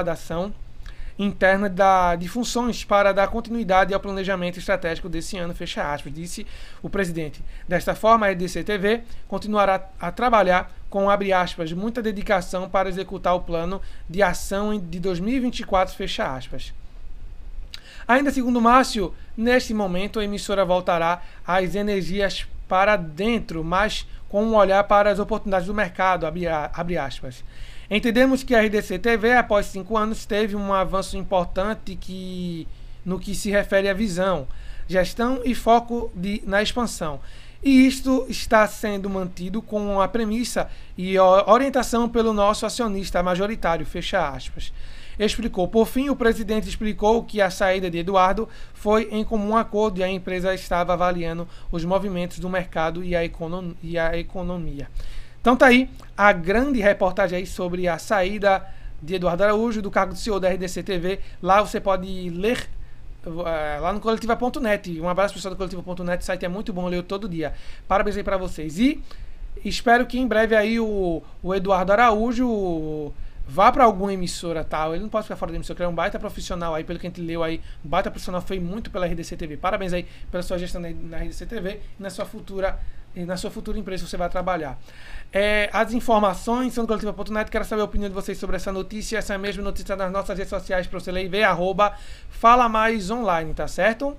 interna de funções para dar continuidade ao planejamento estratégico desse ano, fecha aspas, disse o presidente. Desta forma, a RDC TV continuará a trabalhar com, abre aspas, muita dedicação para executar o plano de ação de 2024, fecha aspas. Ainda segundo Márcio, neste momento a emissora voltará às energias para dentro, mas com um olhar para as oportunidades do mercado, abre aspas. Entendemos que a RDC TV, após 5 anos, teve um avanço importante no que se refere à visão, gestão e foco na expansão. E isto está sendo mantido com a premissa e orientação pelo nosso acionista majoritário, fecha aspas. Explicou. Por fim, o presidente explicou que a saída de Eduardo foi em comum acordo e a empresa estava avaliando os movimentos do mercado e a economia. Então tá aí a grande reportagem aí sobre a saída de Eduardo Araújo do cargo de CEO da RDC TV. Lá você pode ler lá no coletiva.net. Um abraço pessoal do coletiva.net, o site é muito bom, eu leio todo dia. Parabéns aí pra vocês. E espero que em breve aí o Eduardo Araújo vá pra alguma emissora tal. Ele não pode ficar fora da emissora, ele é um baita profissional aí, pelo que a gente leu aí, um baita profissional, foi muito pela RDC TV. Parabéns aí pela sua gestão na RDC TV e na sua futura empresa que você vai trabalhar. As informações são do coletiva.net. Quero saber a opinião de vocês sobre essa notícia. Essa mesma notícia nas nossas redes sociais para você ler e ver, @FalaMaisOnline, tá certo?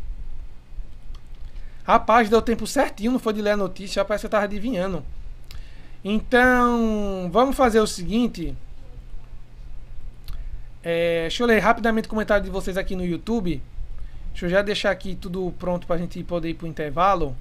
Rapaz, deu tempo certinho, não foi de ler a notícia, parece que eu tava adivinhando. Então, vamos fazer o seguinte. Deixa eu ler rapidamente o comentário de vocês aqui no YouTube. Deixa eu já deixar aqui tudo pronto pra gente poder ir pro intervalo.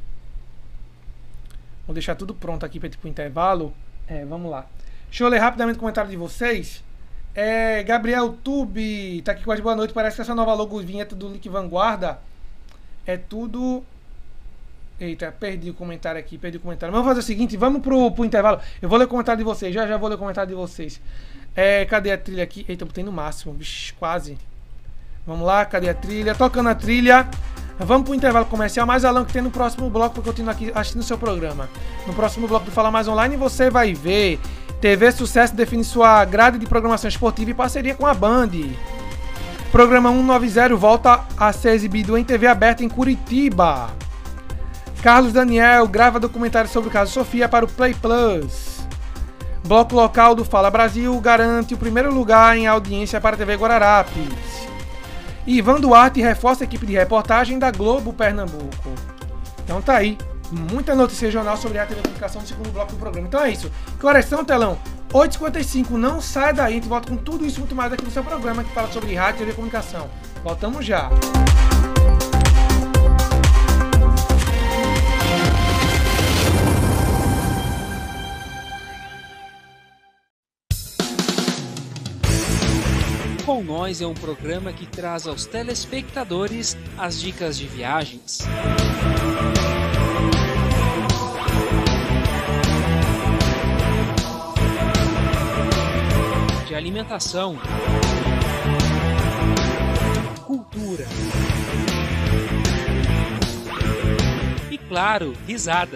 Vou deixar tudo pronto aqui para ir pro intervalo. Vamos lá. Deixa eu ler rapidamente o comentário de vocês. Gabriel Tube tá aqui com a boa noite. Parece que essa nova logo vinheta do Link Vanguarda é tudo... Eita, perdi o comentário aqui, Vamos fazer o seguinte, vamos pro intervalo. Eu vou ler o comentário de vocês, já vou ler o comentário de vocês. Cadê a trilha aqui? Eita, eu botei no máximo, vixe, quase. Vamos lá, cadê a trilha? Tocando a trilha. Vamos pro intervalo comercial, mais além que tem no próximo bloco, porque eu continuo aqui assistindo o seu programa. No próximo bloco do Fala Mais Online, você vai ver TV Sucesso define sua grade de programação esportiva em parceria com a Band. Programa 190 volta a ser exibido em TV aberta em Curitiba. Carlos Daniel grava documentário sobre o caso Sofia para o Play Plus. Bloco local do Fala Brasil garante o primeiro lugar em audiência para a TV Guararapes. Ivan Duarte reforça a equipe de reportagem da Globo Pernambuco. Então tá aí, muita notícia regional sobre a TV Comunicação no segundo bloco do programa. Então é isso. Que horas são, Telão? 8h55, não sai daí, a gente volta com tudo isso muito mais aqui no seu programa que fala sobre rádio, TV e comunicação. Voltamos já. Com Nós é um programa que traz aos telespectadores as dicas de viagens, de alimentação, cultura e, claro, risada.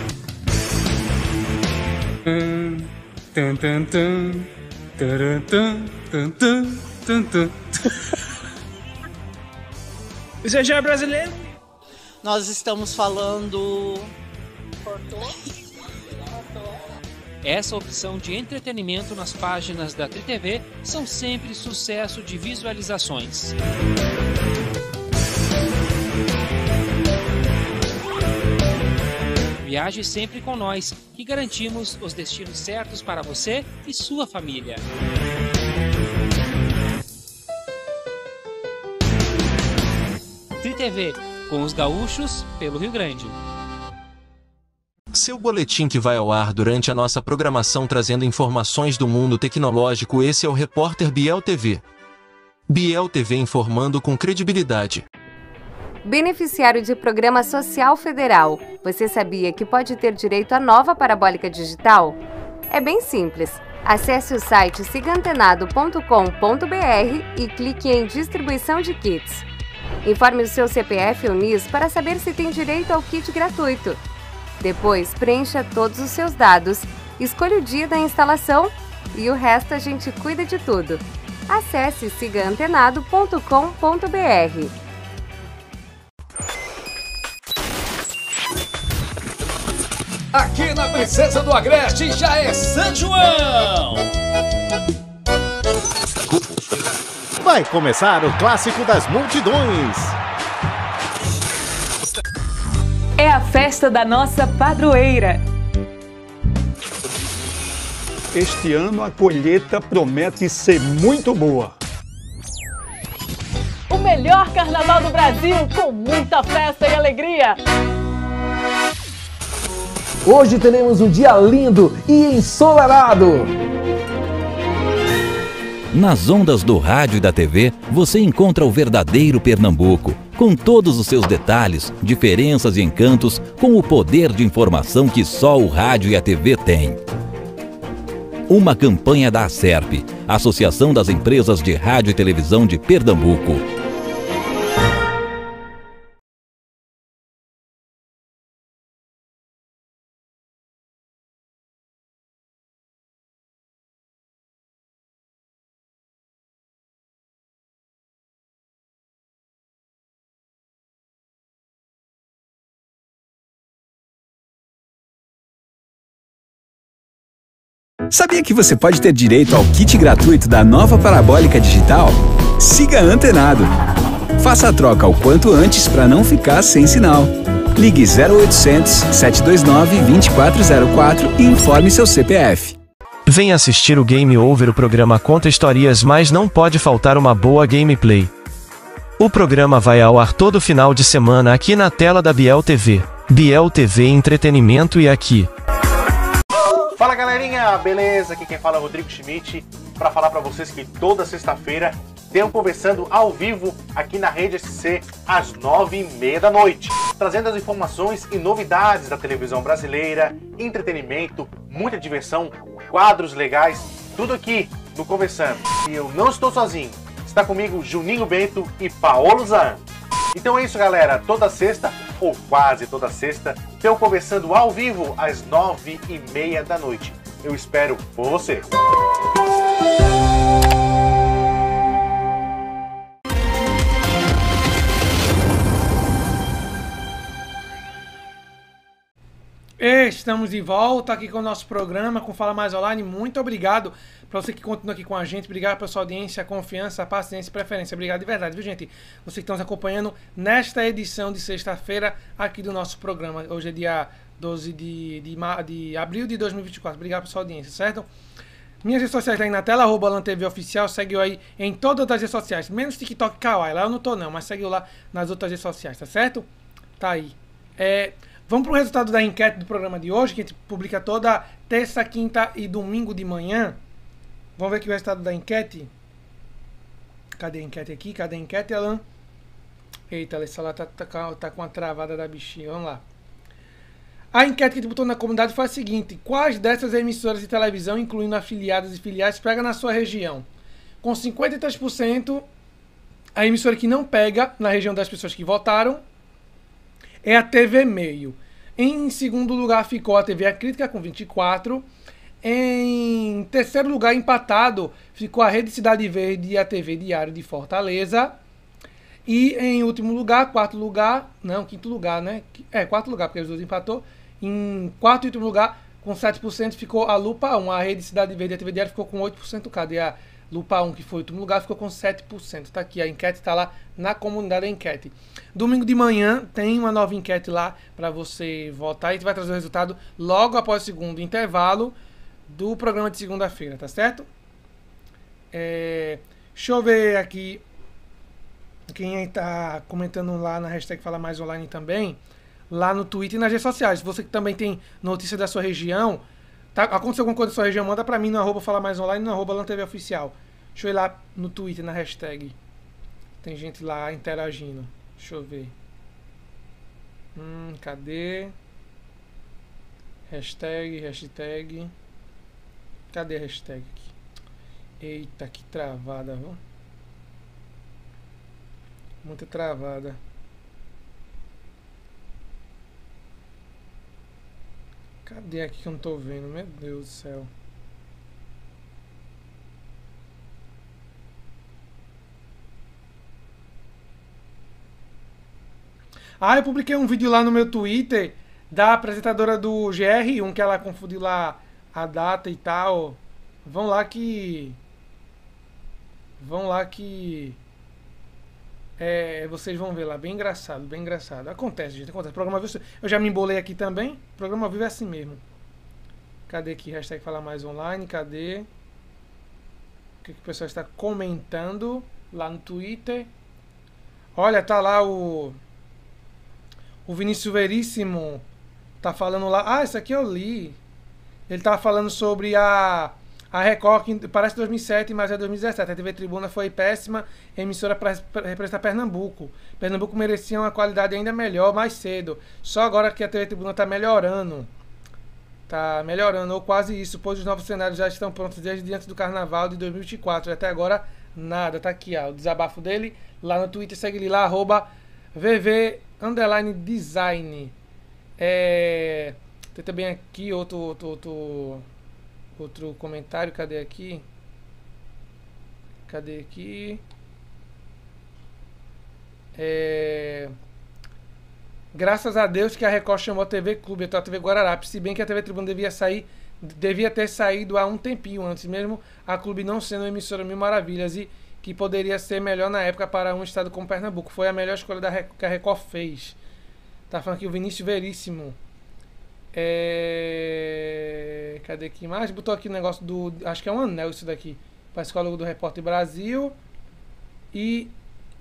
Você já é brasileiro? Nós estamos falando... Essa opção de entretenimento nas páginas da Tri TV são sempre sucesso de visualizações. Viaje sempre com nós, que garantimos os destinos certos para você e sua família. Tri TV, com os gaúchos pelo Rio Grande. Seu boletim que vai ao ar durante a nossa programação trazendo informações do mundo tecnológico. Esse é o repórter Biel TV. Biel TV informando com credibilidade. Beneficiário de Programa Social Federal. Você sabia que pode ter direito à nova parabólica digital? É bem simples. Acesse o site sigantenado.com.br e clique em Distribuição de Kits. Informe o seu CPF ou NIS para saber se tem direito ao kit gratuito. Depois, preencha todos os seus dados, escolha o dia da instalação e o resto a gente cuida de tudo. Acesse sigantenado.com.br. Aqui na Princesa do Agreste já é São João! Vai começar o clássico das multidões. É a festa da nossa padroeira. Este ano a colheita promete ser muito boa. O melhor carnaval do Brasil, com muita festa e alegria. Hoje teremos um dia lindo e ensolarado. Nas ondas do rádio e da TV, você encontra o verdadeiro Pernambuco, com todos os seus detalhes, diferenças e encantos, com o poder de informação que só o rádio e a TV têm. Uma campanha da ACERP, Associação das Empresas de Rádio e Televisão de Pernambuco. Sabia que você pode ter direito ao kit gratuito da nova parabólica digital? Siga antenado. Faça a troca o quanto antes para não ficar sem sinal. Ligue 0800 729 2404 e informe seu CPF. Vem assistir o Game Over. O programa conta histórias, mas não pode faltar uma boa gameplay. O programa vai ao ar todo final de semana aqui na tela da Biel TV. Biel TV Entretenimento e aqui. Fala galerinha, beleza? Aqui quem fala é o Rodrigo Schmidt para falar para vocês que toda sexta-feira tem um Conversando ao vivo aqui na Rede SC às 9h30 da noite, trazendo as informações e novidades da televisão brasileira, entretenimento, muita diversão, quadros legais, tudo aqui no Conversando. E eu não estou sozinho, está comigo Juninho Bento e Paolo Zan. Então é isso galera, toda sexta, ou quase toda sexta, tem um Conversando ao vivo às 9h30 da noite. Eu espero por você. Estamos de volta aqui com o nosso programa, com Fala Mais Online. Muito obrigado para você que continua aqui com a gente. Obrigado pela sua audiência, confiança, paciência e preferência. Obrigado de verdade, viu, gente? Vocês que estão nos acompanhando nesta edição de sexta-feira aqui do nosso programa. Hoje é dia 12 de abril de 2024. Obrigado pela sua audiência, certo? Minhas redes sociais tá aí na tela, @LanTV Oficial, segue eu aí em todas as redes sociais, menos TikTok e Kawaii, lá eu não tô não, mas segue eu lá nas outras redes sociais, tá certo? Tá aí. Vamos pro resultado da enquete do programa de hoje, que a gente publica toda terça, quinta e domingo de manhã. Vamos ver aqui o resultado da enquete. Cadê a enquete aqui? Cadê a enquete, Alan? Eita, essa lá tá com a travada da bichinha, vamos lá. A enquete que a gente botou na comunidade foi a seguinte: quais dessas emissoras de televisão, incluindo afiliadas e filiais, pega na sua região? Com 53%, a emissora que não pega na região das pessoas que votaram é a TV Meio. Em segundo lugar ficou a TV A Crítica com 24%. Em terceiro lugar, empatado, ficou a Rede Cidade Verde e a TV Diário de Fortaleza. E em último lugar, quinto lugar, né? Quarto lugar, porque os dois empatou. Em quarto e último lugar, com 7%, ficou a Lupa 1. A Rede Cidade Verde e a TV Diário ficou com 8%. Cadê a Lupa 1, que foi o último lugar, ficou com 7%. Tá aqui, a enquete tá lá na comunidade da enquete. Domingo de manhã tem uma nova enquete lá para você votar. E a gente vai trazer o resultado logo após o segundo intervalo do programa de segunda-feira, tá certo? Deixa eu ver aqui quem tá comentando lá na hashtag Fala Mais Online também, lá no Twitter e nas redes sociais. Você que também tem notícia da sua região, aconteceu alguma coisa na sua região, manda pra mim no @Fala Mais Online, no @LanTV Oficial. Deixa eu ir lá no Twitter, na hashtag. Tem gente lá interagindo. Deixa eu ver. Cadê? Hashtag. Cadê a hashtag aqui? Eita, que travada, viu? Muita travada. Cadê aqui que eu não tô vendo? Meu Deus do céu. Eu publiquei um vídeo lá no meu Twitter da apresentadora do GR1, que ela confundiu lá a data e tal. Vão lá que vocês vão ver lá, bem engraçado, bem engraçado. Acontece, gente, acontece. Programa ao vivo, eu já me embolei aqui também. Programa ao vivo é assim mesmo. Cadê aqui? Hashtag Fala Mais Online, cadê? O que o pessoal está comentando lá no Twitter? Olha, tá lá o Vinícius Veríssimo tá falando lá. Isso aqui eu li. Ele tava falando sobre a Record, que parece 2007, mas é 2017. A TV Tribuna foi péssima, emissora para representar Pernambuco. Pernambuco merecia uma qualidade ainda melhor, mais cedo. Só agora que a TV Tribuna tá melhorando. Tá melhorando, ou quase isso, pois os novos cenários já estão prontos desde antes do Carnaval de 2024. Até agora, nada. Tá aqui, o desabafo dele. Lá no Twitter, segue ele lá, @VV_Design. Tem também aqui outro comentário. Cadê aqui? Graças a Deus que a Record chamou a TV Clube, a TV Guararapes, se bem que a TV Tribuna devia ter saído há um tempinho antes, mesmo a Clube não sendo uma emissora Mil Maravilhas, e que poderia ser melhor na época para um estado como Pernambuco. Foi a melhor escolha que a Record fez. Tá falando aqui o Vinícius Veríssimo. Cadê aqui mais? Botou aqui o negócio do... Acho que é um anel isso daqui. Para a Escola do Repórter Brasil. E...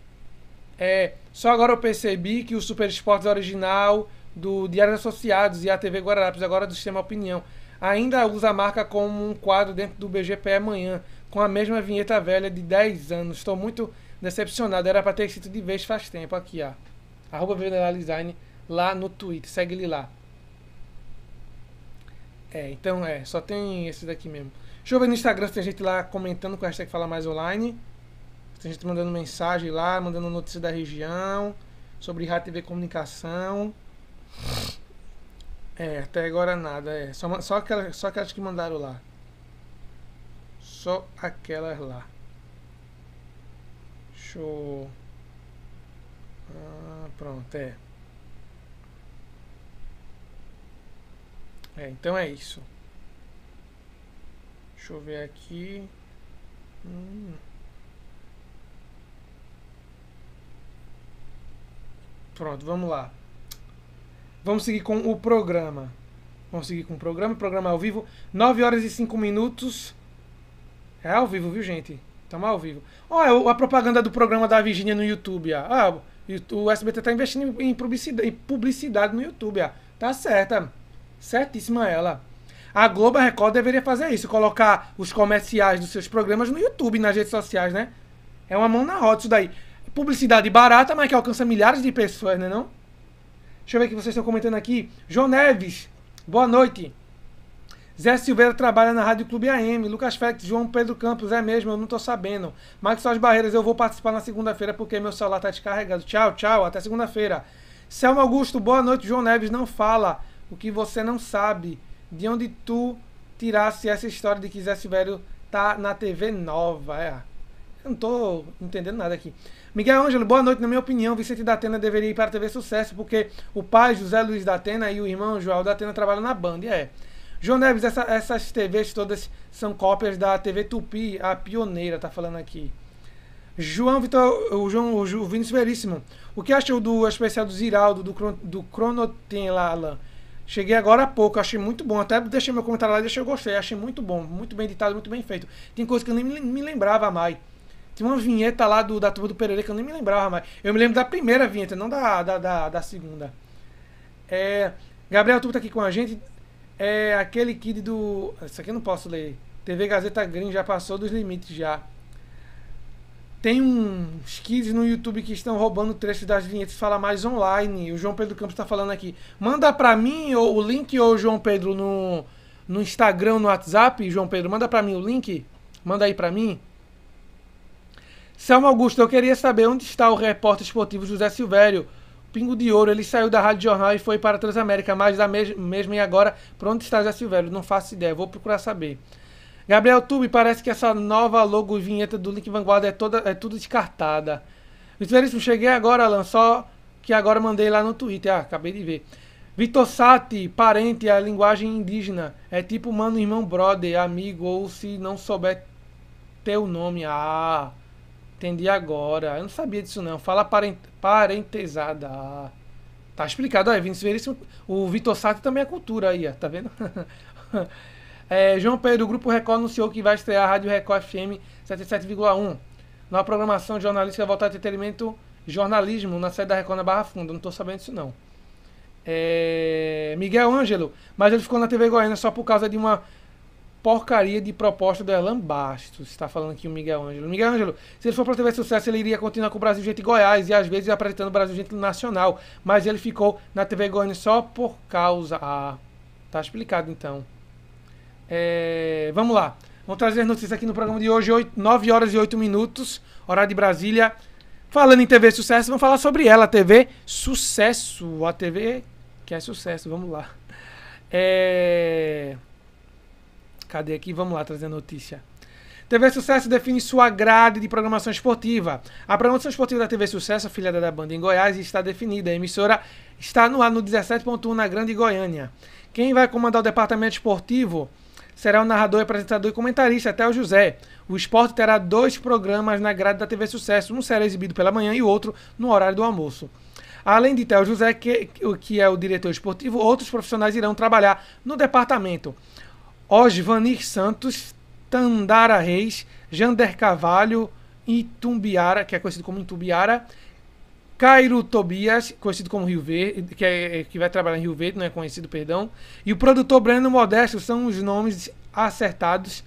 só agora eu percebi que o Super Esportes original do Diário Associados e a TV Guararapes, agora do Sistema Opinião, ainda usa a marca como um quadro dentro do BGP Amanhã, com a mesma vinheta velha de 10 anos. Estou muito decepcionado. Era para ter sido de vez faz tempo. Aqui, ó. @VV_Design lá no Twitter. Segue ele lá. Então só tem esse daqui mesmo. Deixa eu ver no Instagram se tem gente lá comentando com a hashtag Fala Mais Online. Tem gente mandando mensagem lá, mandando notícia da região, sobre Rádio TV Comunicação. Até agora nada. Só aquelas que mandaram lá. Só aquelas lá. Show. Pronto, então é isso. Deixa eu ver aqui. Pronto, vamos lá. Vamos seguir com o programa. Programa ao vivo. 9 horas e 5 minutos. É ao vivo, viu, gente? Estamos ao vivo. Olha a propaganda do programa da Virgínia no YouTube. O SBT tá investindo em publicidade no YouTube. Tá certa. Certíssima ela. A Globo, a Record deveria fazer isso. Colocar os comerciais dos seus programas no YouTube, nas redes sociais, né? É uma mão na roda isso daí. Publicidade barata, mas que alcança milhares de pessoas, né não? Deixa eu ver o que vocês estão comentando aqui. João Neves, boa noite. Zé Silveira trabalha na Rádio Clube AM. Lucas Félix, João Pedro Campos, é mesmo, eu não tô sabendo. Marcos Soares Barreiras, eu vou participar na segunda-feira porque meu celular tá descarregado. Tchau, tchau, até segunda-feira. Selma Augusto, boa noite. João Neves, não fala o que você não sabe. De onde tu tirasse essa história de que Zé Silvério tá na TV Nova? Eu não tô entendendo nada aqui. Miguel Ângelo, boa noite. Na minha opinião, Vicente da Atena deveria ir para a TV Sucesso porque o pai José Luiz da Atena e o irmão João da Atena trabalham na Band. João Neves, essas TVs todas são cópias da TV Tupi, a pioneira, tá falando aqui. João Vitor, o Vinícius Veríssimo. O que achou do especial do Ziraldo, do Cronotem lá, Alan? Cheguei agora há pouco, achei muito bom. Até deixei meu comentário lá e eu gostei. Achei muito bom, muito bem editado, muito bem feito. Tem coisa que eu nem me lembrava mais. Tinha uma vinheta lá da turma do Pereira que eu nem me lembrava mais. Eu me lembro da primeira vinheta, não da segunda. Gabriel Tubo tá aqui com a gente. Aquele kid do... Isso aqui eu não posso ler. TV Gazeta Green já passou dos limites já. Tem uns kids no YouTube que estão roubando trechos das vinhetas Fala Mais online. O João Pedro Campos está falando aqui. Manda pra mim o link, ou João Pedro, no Instagram, no WhatsApp. João Pedro, manda pra mim o link. Manda aí pra mim. Selma Augusto, eu queria saber onde está o repórter esportivo José Silvério. Pingo de Ouro, ele saiu da Rádio Jornal e foi para a Transamérica, mas da mesma e agora, por onde está José Silvério? Não faço ideia, vou procurar saber. Gabriel Tube, parece que essa nova logo e vinheta do Link Vanguarda é tudo descartada. Veríssimo, cheguei agora, Alan, só que agora mandei lá no Twitter, acabei de ver. Vitor Sati, parente, a linguagem indígena, é tipo mano, irmão, brother, amigo, ou se não souber teu nome, entendi agora. Eu não sabia disso não. Fala parentesada. Tá explicado. Vinícius Veríssimo. O Vitor Sati também é cultura aí, tá vendo? João Pedro, o Grupo Record anunciou que vai estrear a Rádio Record FM 77,1. Nova programação jornalística voltada ao entretenimento jornalismo na sede da Record na Barra Funda. Não tô sabendo disso não. Miguel Ângelo. Mas ele ficou na TV Goiânia só por causa de uma porcaria de proposta do Elan Bastos. Está falando aqui o Miguel Ângelo. Miguel Ângelo, se ele for para TV Sucesso, ele iria continuar com o Brasil Gente Goiás e às vezes apresentando o Brasil Gente Nacional. Mas ele ficou na TV Goiânia só por causa... tá explicado então. Vamos lá. Vamos trazer notícias aqui no programa de hoje, 9 horas e 8 minutos, horário de Brasília. Falando em TV Sucesso, vamos falar sobre ela, a TV Sucesso. A TV que é sucesso, vamos lá. Cadê aqui? Vamos lá trazer a notícia. TV Sucesso define sua grade de programação esportiva. A programação esportiva da TV Sucesso, afiliada da Band em Goiás, está definida. A emissora está no ar no 17.1 na Grande Goiânia. Quem vai comandar o departamento esportivo será o narrador, apresentador e comentarista, até o José. O esporte terá 2 programas na grade da TV Sucesso. Um será exibido pela manhã e o outro no horário do almoço. Além de Theo José, que é o diretor esportivo, outros profissionais irão trabalhar no departamento. Osvanir Santos, Tandara Reis, Jander Carvalho, Itumbiara, que é conhecido como Itumbiara, Cairo Tobias, conhecido como Rio Verde, que vai trabalhar em Rio Verde, não é conhecido, perdão, e o produtor Breno Modesto são os nomes acertados.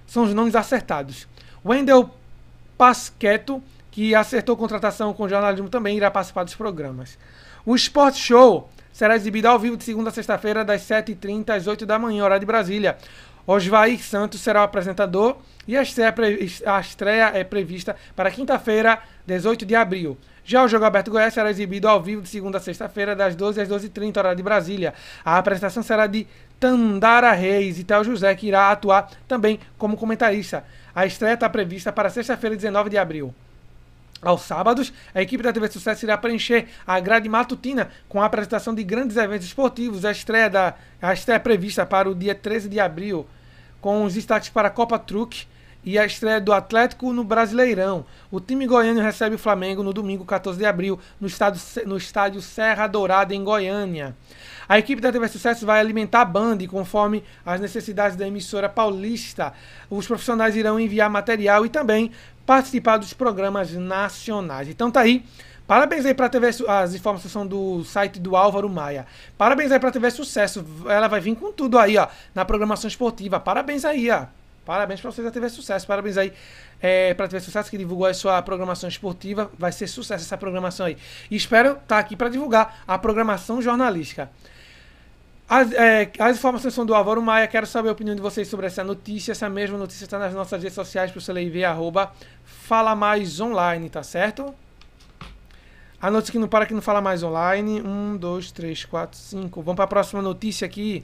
Wendel Pasqueto, que acertou contratação com jornalismo, também irá participar dos programas. O Sport Show será exibido ao vivo de segunda a sexta-feira, das 7h30 às 8 da manhã, horário de Brasília. Osvair Santos será o apresentador e a estreia é prevista para quinta-feira, 18 de abril. Já o Jogo Aberto Goiás será exibido ao vivo de segunda a sexta-feira, das 12 às 12h30, horário de Brasília. A apresentação será de Tandara Reis e Theo José, que irá atuar também como comentarista. A estreia está prevista para sexta-feira, 19 de abril. Aos sábados, a equipe da TV Sucesso irá preencher a grade matutina com a apresentação de grandes eventos esportivos. A estreia é prevista para o dia 13 de abril, com os destaques para a Copa Truque e a estreia do Atlético no Brasileirão. O time goiano recebe o Flamengo no domingo 14 de abril, no estádio Serra Dourada, em Goiânia. A equipe da TV Sucesso vai alimentar a Band conforme as necessidades da emissora paulista. Os profissionais irão enviar material e também participar dos programas nacionais. Então tá aí. Parabéns aí pra TV, as informações são do site do Álvaro Maia. Parabéns aí pra TV Sucesso, ela vai vir com tudo aí, ó, na programação esportiva. Parabéns aí, ó. Parabéns pra vocês da TV Sucesso, parabéns aí pra TV Sucesso que divulgou a sua programação esportiva. Vai ser sucesso essa programação aí. E espero estar aqui para divulgar a programação jornalística. As informações são do Álvaro Maia. Quero saber a opinião de vocês sobre essa notícia. Essa mesma notícia está nas nossas redes sociais para você ler e ver, @FalaMaisOnline, tá certo? A notícia que não para, que não fala mais online. 1, 2, 3, 4, 5. Vamos para a próxima notícia aqui.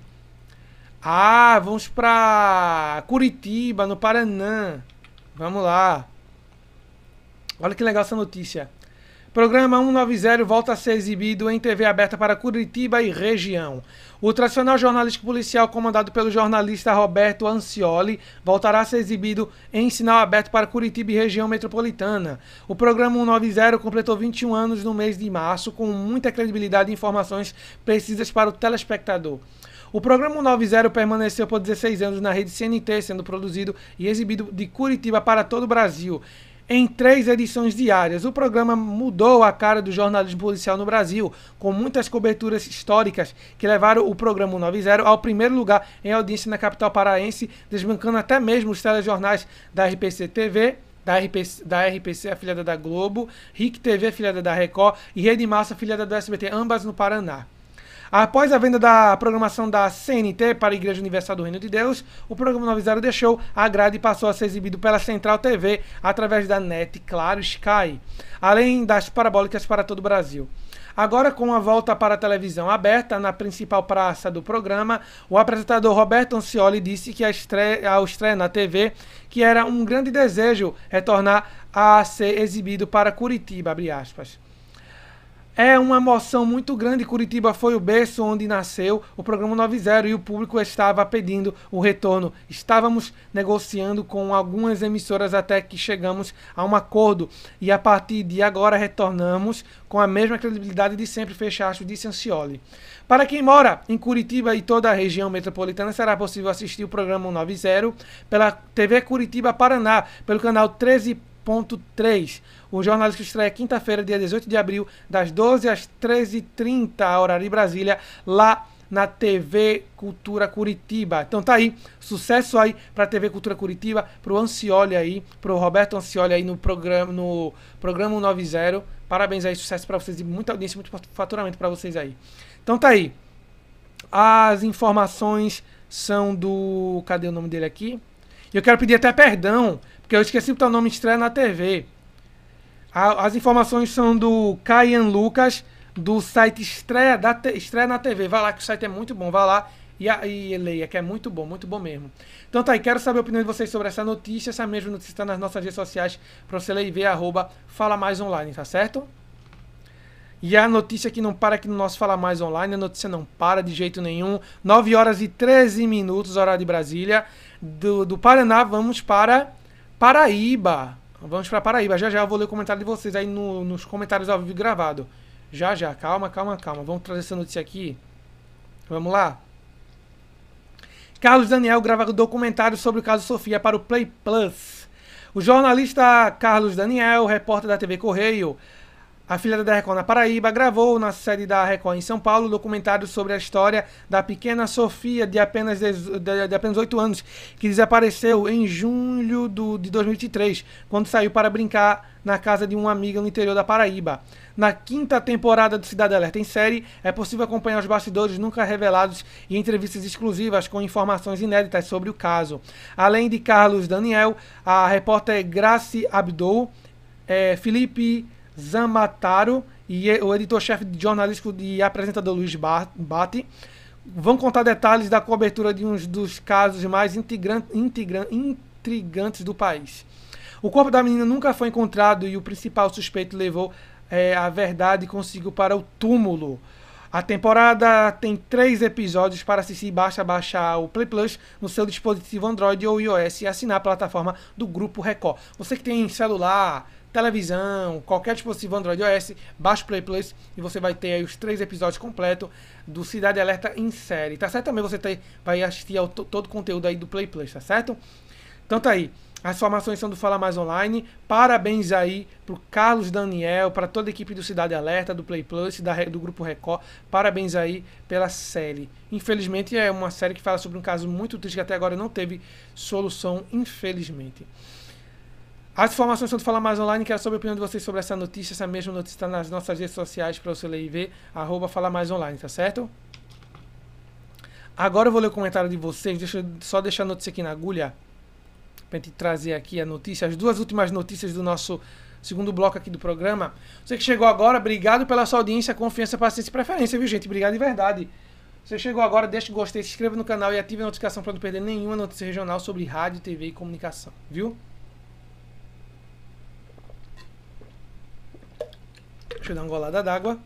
Vamos para Curitiba, no Paraná. Vamos lá. Olha que legal essa notícia. Programa 190 volta a ser exibido em TV aberta para Curitiba e região. O tradicional jornalístico policial comandado pelo jornalista Roberto Ancioli voltará a ser exibido em sinal aberto para Curitiba e região metropolitana. O programa 190 completou 21 anos no mês de março, com muita credibilidade e informações precisas para o telespectador. O programa 190 permaneceu por 16 anos na rede CNT, sendo produzido e exibido de Curitiba para todo o Brasil, em 3 edições diárias. O programa mudou a cara do jornalismo policial no Brasil, com muitas coberturas históricas que levaram o programa 190 ao primeiro lugar em audiência na capital paraense, desbancando até mesmo os telejornais da RPC TV, da RPC, afiliada da Globo, RIC TV, afiliada da Record, e Rede Massa, afiliada do SBT, ambas no Paraná. Após a venda da programação da CNT para a Igreja Universal do Reino de Deus, o programa 190 deixou a grade e passou a ser exibido pela Central TV através da NET, Claro, Sky, além das parabólicas para todo o Brasil. Agora, com a volta para a televisão aberta na principal praça do programa, o apresentador Roberto Ancioli disse que a estreia na TV, que era um grande desejo retornar a ser exibido para Curitiba, abre aspas. É uma emoção muito grande. Curitiba foi o berço onde nasceu o programa 190 e o público estava pedindo o retorno. Estávamos negociando com algumas emissoras até que chegamos a um acordo e a partir de agora retornamos com a mesma credibilidade de sempre, fecha aspas, disse Ancioli. Para quem mora em Curitiba e toda a região metropolitana, será possível assistir o programa 190 pela TV Curitiba Paraná, pelo canal 13.3. O jornalista estreia quinta-feira, dia 18 de abril, das 12 às 13h30, horário de Brasília, lá na TV Cultura Curitiba. Então tá aí, sucesso aí pra TV Cultura Curitiba, pro Ancioli aí, pro Roberto Ancioli aí no programa 190. Parabéns aí, sucesso pra vocês e muita audiência, muito faturamento pra vocês aí. Então tá aí. As informações são do... Cadê o nome dele aqui? Eu quero pedir até perdão, porque eu esqueci de botar o nome estreia na TV. As informações são do Caian Lucas, do site Estreia na TV. Vai lá que o site é muito bom, vai lá e leia, que é muito bom mesmo. Então tá aí, quero saber a opinião de vocês sobre essa notícia. Essa mesma notícia está nas nossas redes sociais, para você ler e ver, @FalaMaisOnline, tá certo? E a notícia que não para aqui no nosso Fala Mais Online, a notícia não para de jeito nenhum. 9 horas e 13 minutos, horário de Brasília. Do Paraná, vamos para Paraíba. Vamos para Paraíba. Já eu vou ler o comentário de vocês aí nos comentários ao vivo gravado. Já. Calma. Vamos trazer essa notícia aqui. Vamos lá. Carlos Daniel grava documentário sobre o caso Sofia para o Play Plus. O jornalista Carlos Daniel, repórter da TV Correio, afiliada da Record na Paraíba, gravou na sede da Record em São Paulo documentário sobre a história da pequena Sofia, de apenas 8 anos, que desapareceu em julho de 2023, quando saiu para brincar na casa de uma amiga no interior da Paraíba. Na 5ª temporada do Cidade Alerta em série, é possível acompanhar os bastidores nunca revelados e entrevistas exclusivas com informações inéditas sobre o caso. Além de Carlos Daniel, a repórter Grace Abdou, Felipe Zamataro e o editor-chefe de jornalístico e apresentador Luiz Batti vão contar detalhes da cobertura de um dos casos mais intrigantes do país. O corpo da menina nunca foi encontrado e o principal suspeito levou a verdade consigo para o túmulo. A temporada tem 3 episódios para assistir. Basta baixar o Play Plus no seu dispositivo Android ou iOS e assinar a plataforma do Grupo Record. Você que tem celular, televisão, qualquer dispositivo Android ou iOS, baixa o Play Plus e você vai ter aí os 3 episódios completos do Cidade Alerta em série, tá certo? Também você vai assistir ao todo o conteúdo aí do Play Plus, tá certo? Então tá aí. As informações são do Fala Mais Online. Parabéns aí pro Carlos Daniel, para toda a equipe do Cidade Alerta, do Play Plus, do Grupo Record. Parabéns aí pela série. Infelizmente é uma série que fala sobre um caso muito triste que até agora não teve solução, infelizmente. As informações são do Fala Mais Online. Quero saber a opinião de vocês sobre essa notícia. Essa mesma notícia está nas nossas redes sociais para você ler e ver. @Fala Mais Online, tá certo? Agora eu vou ler o comentário de vocês. Deixa eu só deixar a notícia aqui na agulha, pra gente trazer aqui a notícia, as 2 últimas notícias do nosso segundo bloco aqui do programa. Você que chegou agora, obrigado pela sua audiência, confiança, paciência e preferência, viu, gente? Obrigado de verdade. Você chegou agora, deixa o gostei, se inscreva no canal e ative a notificação para não perder nenhuma notícia regional sobre rádio, TV e comunicação, viu? Deixa eu dar uma golada d'água,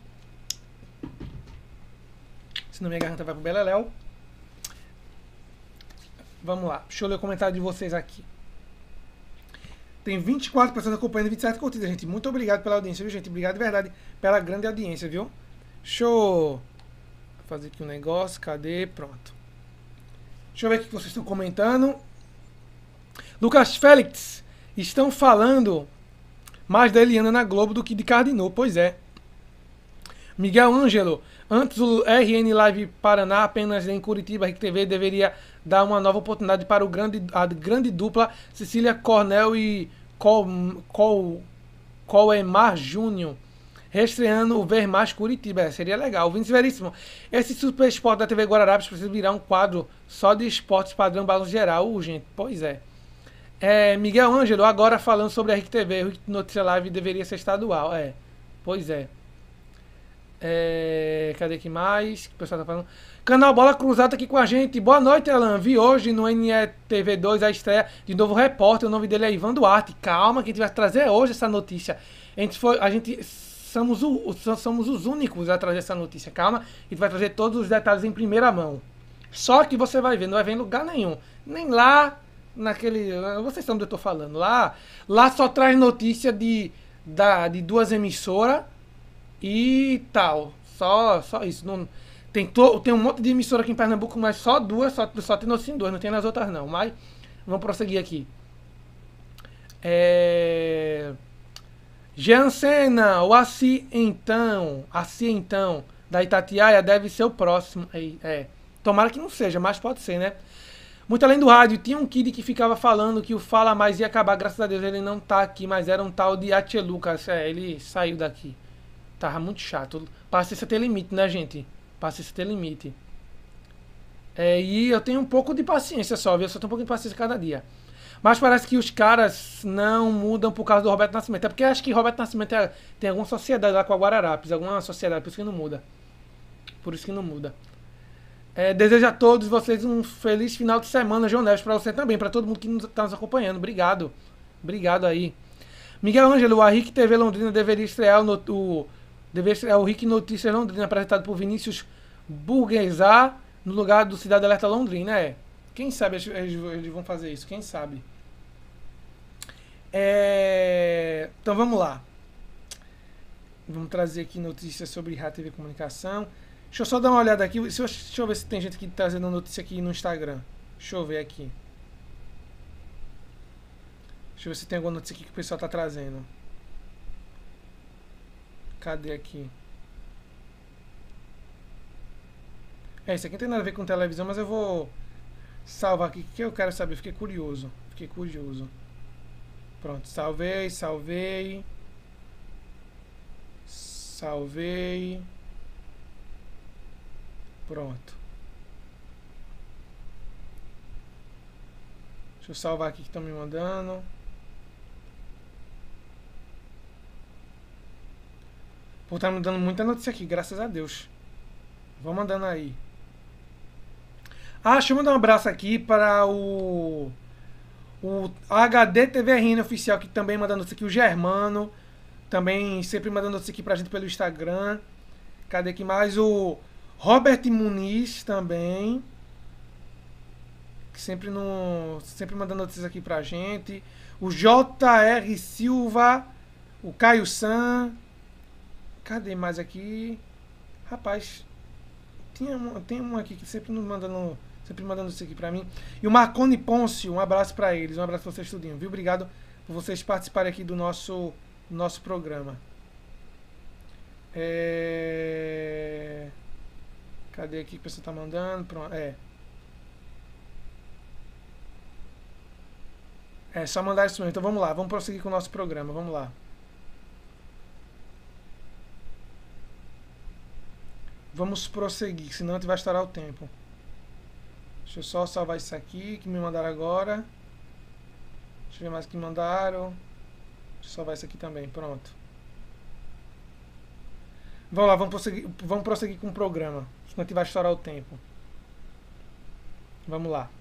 senão minha garganta vai pro beleléu. Vamos lá, deixa eu ler o comentário de vocês aqui. Tem 24 pessoas acompanhando e 27 curtidas, gente. Muito obrigado pela audiência, viu, gente? Obrigado de verdade pela grande audiência, viu? Deixa eu fazer aqui um negócio. Cadê? Pronto. Deixa eu ver o que vocês estão comentando. Lucas Félix. Estão falando mais da Eliana na Globo do que de Cardinô. Pois é. Miguel Ângelo. Antes o RN Live Paraná, apenas em Curitiba, a RecTV deveria dar uma nova oportunidade para a grande dupla Cecília Cornel e Coemar Júnior, reestreando o Ver Mais Curitiba. Seria legal. Vinícius Veríssimo. Esse Super Esporte da TV Guararapes precisa virar um quadro só de esportes padrão balanço geral, urgente. Pois é. Miguel Ângelo, agora falando sobre a RecTV, o Notícia Live deveria ser estadual. Pois é. Cadê que mais? O pessoal tá falando. Canal Bola Cruzada aqui com a gente. Boa noite, Alan. Vi hoje no NETV2 a estreia de novo repórter. O nome dele é Ivan Duarte. Calma, que a gente vai trazer hoje essa notícia. A gente somos os únicos a trazer essa notícia. Calma, a gente vai trazer todos os detalhes em primeira mão. Só que você vai ver, não vai ver em lugar nenhum. Nem lá naquele. Vocês sabem do que eu tô falando. Lá só traz notícia de 2 emissoras. E tal, só isso. Não, tem um monte de emissora aqui em Pernambuco, mas só 2, só tem notícia em 2, não tem nas outras não. Mas vamos prosseguir aqui. Jean Senna, o Assi então, da Itatiaia deve ser o próximo. Tomara que não seja, mas pode ser, né? Muito além do rádio, tinha um kid que ficava falando que o Fala Mais ia acabar, graças a Deus ele não tá aqui, mas era um tal de Atchê Lucas, ele saiu daqui. Tava muito chato. Paciência ter limite, né, gente? Paciência ter limite. E eu tenho um pouco de paciência só, viu? Eu só tenho um pouco de paciência cada dia. Mas parece que os caras não mudam por causa do Roberto Nascimento. É porque acho que Roberto Nascimento tem alguma sociedade lá com a Guararapes. Alguma sociedade, por isso que não muda. Por isso que não muda. Desejo a todos vocês um feliz final de semana, João Neves. Pra você também, pra todo mundo que tá nos acompanhando. Obrigado. Obrigado aí. Miguel Ângelo, a RecTV Londrina deveria estrear o RIC Notícias Londrina, apresentado por Vinícius Burguesar, no lugar do Cidade Alerta Londrina. Quem sabe eles vão fazer isso, quem sabe. Então vamos lá. Vamos trazer aqui notícias sobre Rádio TV Comunicação. Deixa eu só dar uma olhada aqui. Deixa eu ver se tem gente aqui trazendo notícia aqui no Instagram. Deixa eu ver aqui. Deixa eu ver se tem alguma notícia aqui que o pessoal está trazendo. Cadê aqui? Isso aqui não tem nada a ver com televisão, mas eu vou salvar aqui, que eu quero saber. Fiquei curioso. Pronto, salvei. Pronto. Deixa eu salvar aqui que estão me mandando. Pô, tá me dando muita notícia aqui, graças a Deus. Vão mandando aí. Deixa eu mandar um abraço aqui para o HD TVRN oficial, que também manda notícia aqui. O Germano também sempre manda notícia aqui pra gente pelo Instagram. Cadê aqui mais? O Robert Muniz também, que sempre manda notícias aqui pra gente. O JR Silva O Caio San. Cadê mais aqui? Rapaz, tem um aqui que sempre mandando isso aqui pra mim. E o Marconi Pôncio, um abraço pra eles. Um abraço pra vocês tudinho, viu? Obrigado por vocês participarem aqui do nosso programa. Cadê aqui que a pessoa tá mandando? Pronto, É só mandar isso mesmo. Então vamos lá, vamos prosseguir com o nosso programa. Vamos lá. Vamos prosseguir, senão a gente vai estourar o tempo. Deixa eu só salvar isso aqui que me mandaram agora. Deixa eu ver mais o que mandaram. Deixa eu salvar isso aqui também, pronto. Vamos lá, vamos prosseguir com o programa, senão a gente vai estourar o tempo. Vamos lá.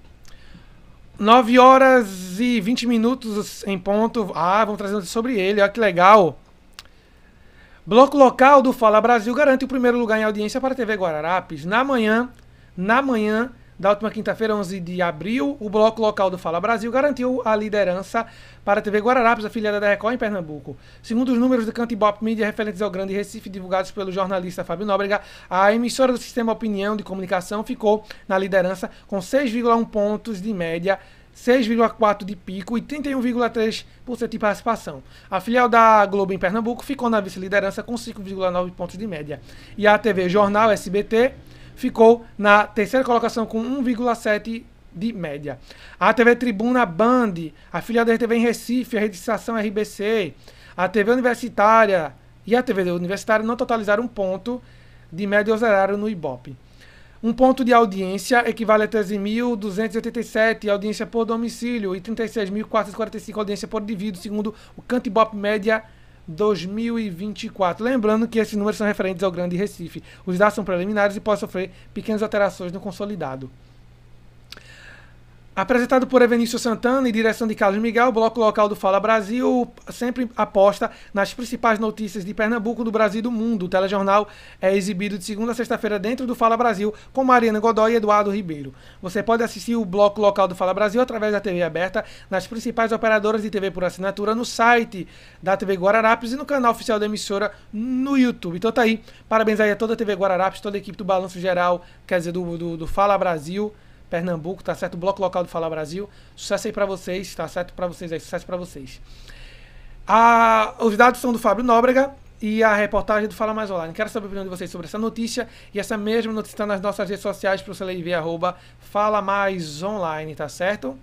9 horas e 20 minutos em ponto. Vamos trazer sobre ele, olha que legal. Bloco local do Fala Brasil garante o primeiro lugar em audiência para a TV Guararapes. Na manhã da última quinta-feira, 11 de abril, o bloco local do Fala Brasil garantiu a liderança para a TV Guararapes, afiliada da Record em Pernambuco. Segundo os números do Cantibop Mídia referentes ao Grande Recife, divulgados pelo jornalista Fábio Nóbrega, a emissora do Sistema Opinião de Comunicação ficou na liderança com 6,1 pontos de média, 6,4 de pico e 31,3% de participação. A filial da Globo em Pernambuco ficou na vice-liderança com 5,9 pontos de média. E a TV Jornal SBT ficou na terceira colocação com 1,7 de média. A TV Tribuna Band, a filial da RTV em Recife, a Rede Estação RBC, a TV Universitária e a TV Universitária não totalizaram um ponto de média ou zeraram no Ibope. Um ponto de audiência equivale a 13.287 audiência por domicílio e 36.445 audiência por indivíduo, segundo o Cantibop Média 2024. Lembrando que esses números são referentes ao Grande Recife. Os dados são preliminares e podem sofrer pequenas alterações no consolidado. Apresentado por Evenício Santana e direção de Carlos Miguel, o bloco local do Fala Brasil sempre aposta nas principais notícias de Pernambuco, do Brasil e do mundo. O telejornal é exibido de segunda a sexta-feira dentro do Fala Brasil, com Mariana Godoy e Eduardo Ribeiro. Você pode assistir o bloco local do Fala Brasil através da TV aberta, nas principais operadoras de TV por assinatura, no site da TV Guararapes e no canal oficial da emissora no YouTube. Então tá aí, parabéns aí a toda a TV Guararapes, toda a equipe do Balanço Geral, quer dizer, do Fala Brasil, Pernambuco, tá certo? O bloco local do Fala Brasil. Sucesso aí pra vocês, tá certo? Pra vocês aí, sucesso pra vocês. Os dados são do Fábio Nóbrega e a reportagem do Fala Mais Online. Quero saber a opinião de vocês sobre essa notícia. E essa mesma notícia está nas nossas redes sociais para você ler e ver, @Fala Mais Online, tá certo?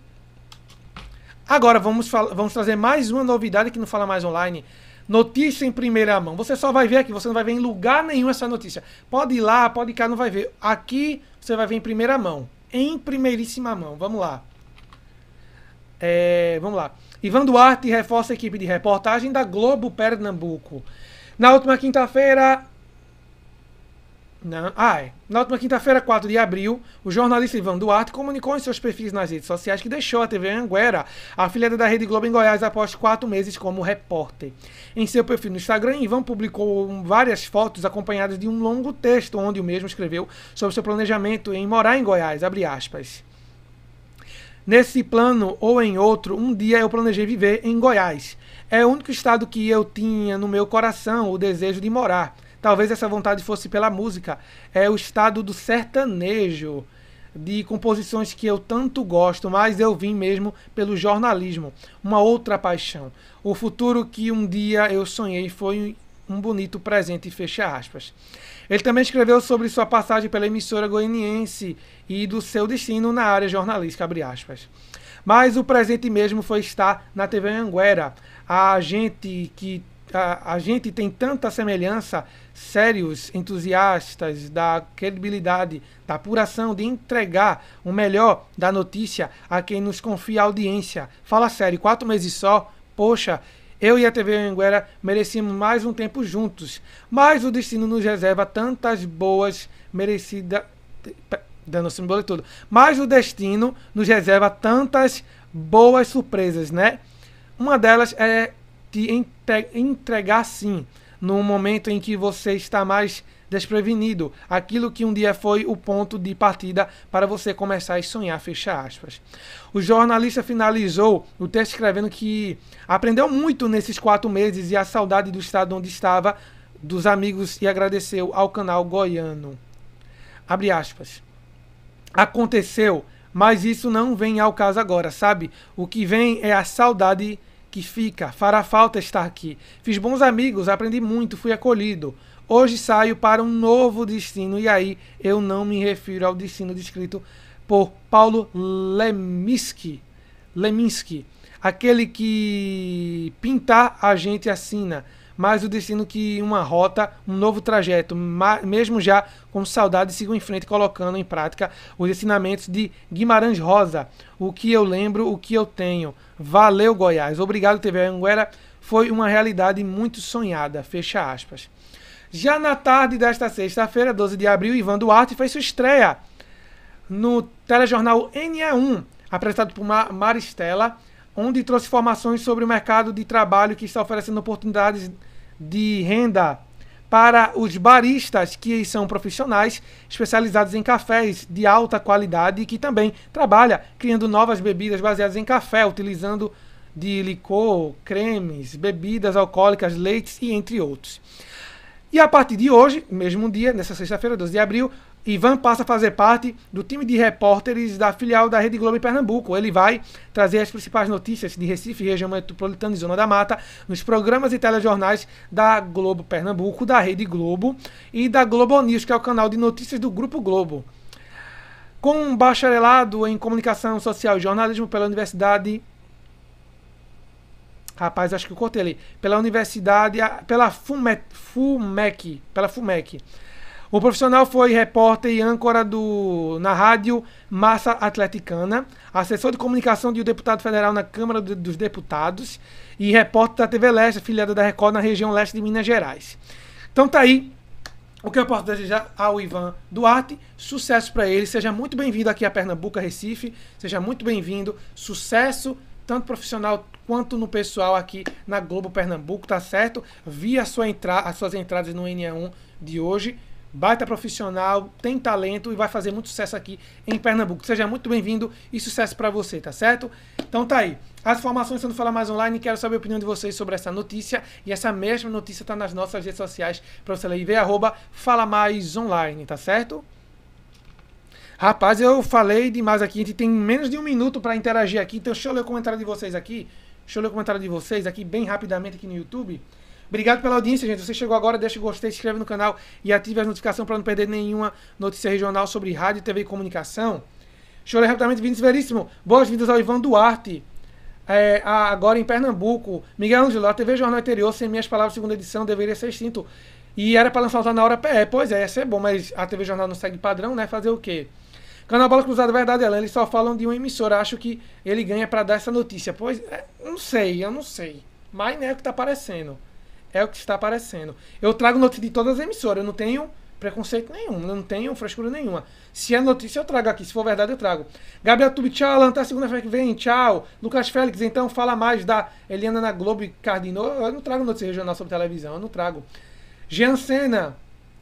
Agora vamos trazer mais uma novidade aqui no Fala Mais Online. Notícia em primeira mão. Você só vai ver aqui, você não vai ver em lugar nenhum essa notícia. Pode ir lá, pode ir cá, não vai ver. Aqui você vai ver em primeira mão. Em primeiríssima mão. Vamos lá. Vamos lá. Ivan Duarte reforça a equipe de reportagem da Globo Pernambuco. Na última quinta-feira... Na última quinta-feira, 4 de abril, o jornalista Ivan Duarte comunicou em seus perfis nas redes sociais que deixou a TV Anguera, afiliada da Rede Globo em Goiás, após 4 meses como repórter. Em seu perfil no Instagram, Ivan publicou várias fotos acompanhadas de um longo texto, onde o mesmo escreveu sobre seu planejamento em morar em Goiás, abre aspas. Nesse plano ou em outro, um dia eu planejei viver em Goiás. É o único estado que eu tinha no meu coração o desejo de morar. Talvez essa vontade fosse pela música. É o estado do sertanejo, de composições que eu tanto gosto, mas eu vim mesmo pelo jornalismo, uma outra paixão. O futuro que um dia eu sonhei foi um bonito presente, fecha aspas. Ele também escreveu sobre sua passagem pela emissora goianiense e do seu destino na área jornalística, abre aspas. Mas o presente mesmo foi estar na TV Anguera. A gente tem tanta semelhança, sérios entusiastas da credibilidade, da apuração, de entregar o melhor da notícia a quem nos confia a audiência. Fala sério, 4 meses só? Poxa, eu e a TV Anguera merecíamos mais um tempo juntos, mas o destino nos reserva tantas boas, merecidas... Dando-se um bolo todo. Mas o destino nos reserva tantas boas surpresas, né? Uma delas é de entregar sim, no momento em que você está mais desprevenido. Aquilo que um dia foi o ponto de partida para você começar a sonhar, fecha aspas. O jornalista finalizou o texto escrevendo que aprendeu muito nesses 4 meses e a saudade do estado onde estava, dos amigos, e agradeceu ao canal goiano. Abre aspas. Aconteceu, mas isso não vem ao caso agora, sabe? O que vem é a saudade que fica. Fará falta estar aqui. Fiz bons amigos, aprendi muito, fui acolhido. Hoje saio para um novo destino, e aí eu não me refiro ao destino descrito por Paulo Leminski, aquele que pintar a gente assina, mas o destino que uma rota, um novo trajeto, mesmo já com saudade, sigo em frente colocando em prática os ensinamentos de Guimarães Rosa. O que eu lembro, o que eu tenho. Valeu, Goiás. Obrigado, TV Anguera. Foi uma realidade muito sonhada. Fecha aspas. Já na tarde desta sexta-feira, 12 de abril, Ivan Duarte fez sua estreia no telejornal NE1, apresentado por Maristela, onde trouxe informações sobre o mercado de trabalho que está oferecendo oportunidades de renda para os baristas, que são profissionais especializados em cafés de alta qualidade e que também trabalha criando novas bebidas baseadas em café, utilizando de licor, cremes, bebidas alcoólicas, leites e entre outros. E a partir de hoje, mesmo dia, nessa sexta-feira, 12 de abril, Ivan passa a fazer parte do time de repórteres da filial da Rede Globo em Pernambuco. Ele vai trazer as principais notícias de Recife, região metropolitana e Zona da Mata, nos programas e telejornais da Globo Pernambuco, da Rede Globo e da Globo News, que é o canal de notícias do Grupo Globo. Com um bacharelado em Comunicação Social e Jornalismo pela Universidade... Rapaz, acho que eu cortei ali. Pela Universidade... Pela FUMEC. O profissional foi repórter e âncora na rádio Massa Atleticana, assessor de comunicação de um deputado federal na Câmara dos Deputados e repórter da TV Leste, afiliada da Record na região leste de Minas Gerais. Então tá aí o que eu posso desejar ao Ivan Duarte. Sucesso para ele. Seja muito bem-vindo aqui a Pernambuco, a Recife. Seja muito bem-vindo. Sucesso, tanto profissional quanto no pessoal aqui na Globo Pernambuco, tá certo? Vi as suas entradas no NE1 de hoje. Baita profissional, tem talento e vai fazer muito sucesso aqui em Pernambuco. Seja muito bem-vindo e sucesso para você, tá certo? Então tá aí. As informações são do Fala Mais Online. Quero saber a opinião de vocês sobre essa notícia. E essa mesma notícia tá nas nossas redes sociais para você ler e ver, @FalaMaisOnline, tá certo? Rapaz, eu falei demais aqui. A gente tem menos de 1 minuto para interagir aqui. Então deixa eu ler o comentário de vocês aqui. Bem rapidamente aqui no YouTube. Obrigado pela audiência, gente. Você chegou agora, deixa o gostei, se inscreve no canal e ative as notificações para não perder nenhuma notícia regional sobre rádio, TV e comunicação. Deixa eu ler rapidamente, Vinícius Veríssimo. Boas-vindas ao Ivan Duarte. Agora em Pernambuco. Miguel Ângelo, a TV Jornal Interior, sem minhas palavras, segunda edição, deveria ser extinto. E era para lançar na hora PE. Pois é, ia ser bom, mas a TV Jornal não segue padrão, né? Fazer o quê? Canal Bola Cruzada, verdade, Alan. Eles só falam de uma emissora. Acho que ele ganha para dar essa notícia. Pois, eu não sei. Mas não é o que está aparecendo. É o que está aparecendo. Eu trago notícia de todas as emissoras. Eu não tenho preconceito nenhum. Eu não tenho frescura nenhuma. Se é notícia, eu trago aqui. Se for verdade, eu trago. Gabriel Tube, tchau, Alan. Até segunda-feira que vem. Tchau. Lucas Félix, então, fala mais da Eliana na Globo e Cardino. Eu não trago notícia regional sobre televisão. Eu não trago. Jean Senna.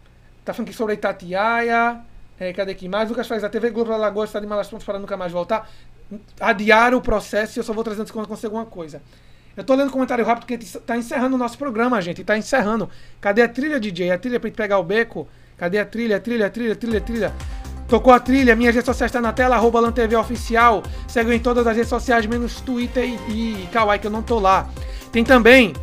Tá falando aqui sobre a Itatiaia. Cadê aqui mais? Lucas Félix, a TV Globo da Lagoa está de malas prontas para nunca mais voltar. Adiaram o processo e eu só vou trazendo quando acontecer alguma coisa. Eu tô lendo comentário rápido porque tá encerrando o nosso programa, gente. Tá encerrando. Cadê a trilha, DJ? A trilha pra gente pegar o beco? Cadê a trilha? Trilha. Tocou a trilha. Minhas redes sociais tá na tela. @LanTV Oficial. Segue em todas as redes sociais, menos Twitter e Kawaii, que eu não tô lá. Tem também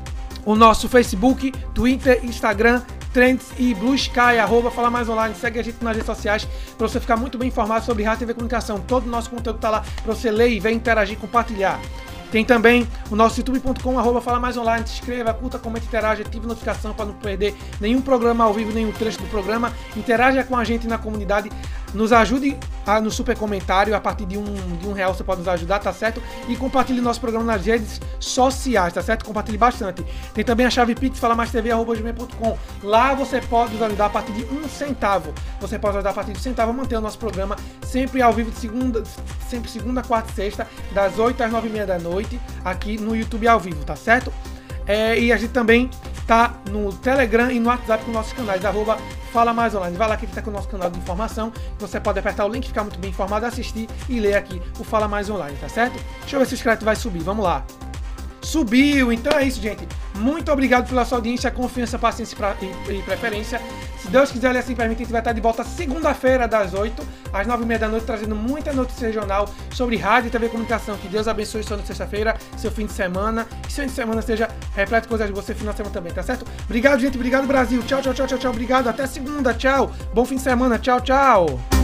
o nosso Facebook, Twitter, Instagram, Trends e Blue Sky, @Fala Mais Online. Segue a gente nas redes sociais para você ficar muito bem informado sobre rádio, TV e comunicação. Todo o nosso conteúdo tá lá para você ler e ver, interagir, compartilhar. Tem também o nosso youtube.com, @Fala Mais Online. Se inscreva, curta, comente, interaja, ative notificação para não perder nenhum programa ao vivo, nenhum trecho do programa. Interaja com a gente na comunidade. Nos ajude no super comentário. A partir de um real você pode nos ajudar, tá certo? E compartilhe nosso programa nas redes sociais, tá certo? Compartilhe bastante. Tem também a chave Pix, falamaistv@gmail.com. Lá você pode nos ajudar a partir de 1 centavo. Você pode ajudar a partir de 1 centavo a manter o nosso programa sempre ao vivo, segunda, quarta e sexta, das 8 às 9h30 da noite, aqui no YouTube ao vivo, tá certo? E a gente também tá no Telegram e no WhatsApp com nossos canais, Fala Mais Online. Vai lá que tá com o nosso canal de informação, você pode apertar o link, ficar muito bem informado, assistir e ler aqui o Fala Mais Online, tá certo? Deixa eu ver se o inscrito vai subir, vamos lá. Subiu, então é isso, gente. Muito obrigado pela sua audiência, confiança, paciência e preferência. Se Deus quiser, ele assim permite, a gente vai estar de volta segunda-feira, das 8 às 9h30 da noite, trazendo muita notícia regional sobre rádio e TV comunicação. Que Deus abençoe sua sexta-feira, seu fim de semana. Que seu fim de semana seja repleto de coisas de você, final de semana também, tá certo? Obrigado, gente. Obrigado, Brasil. Tchau, tchau, tchau, tchau, tchau. Obrigado. Até segunda. Tchau. Bom fim de semana. Tchau, tchau.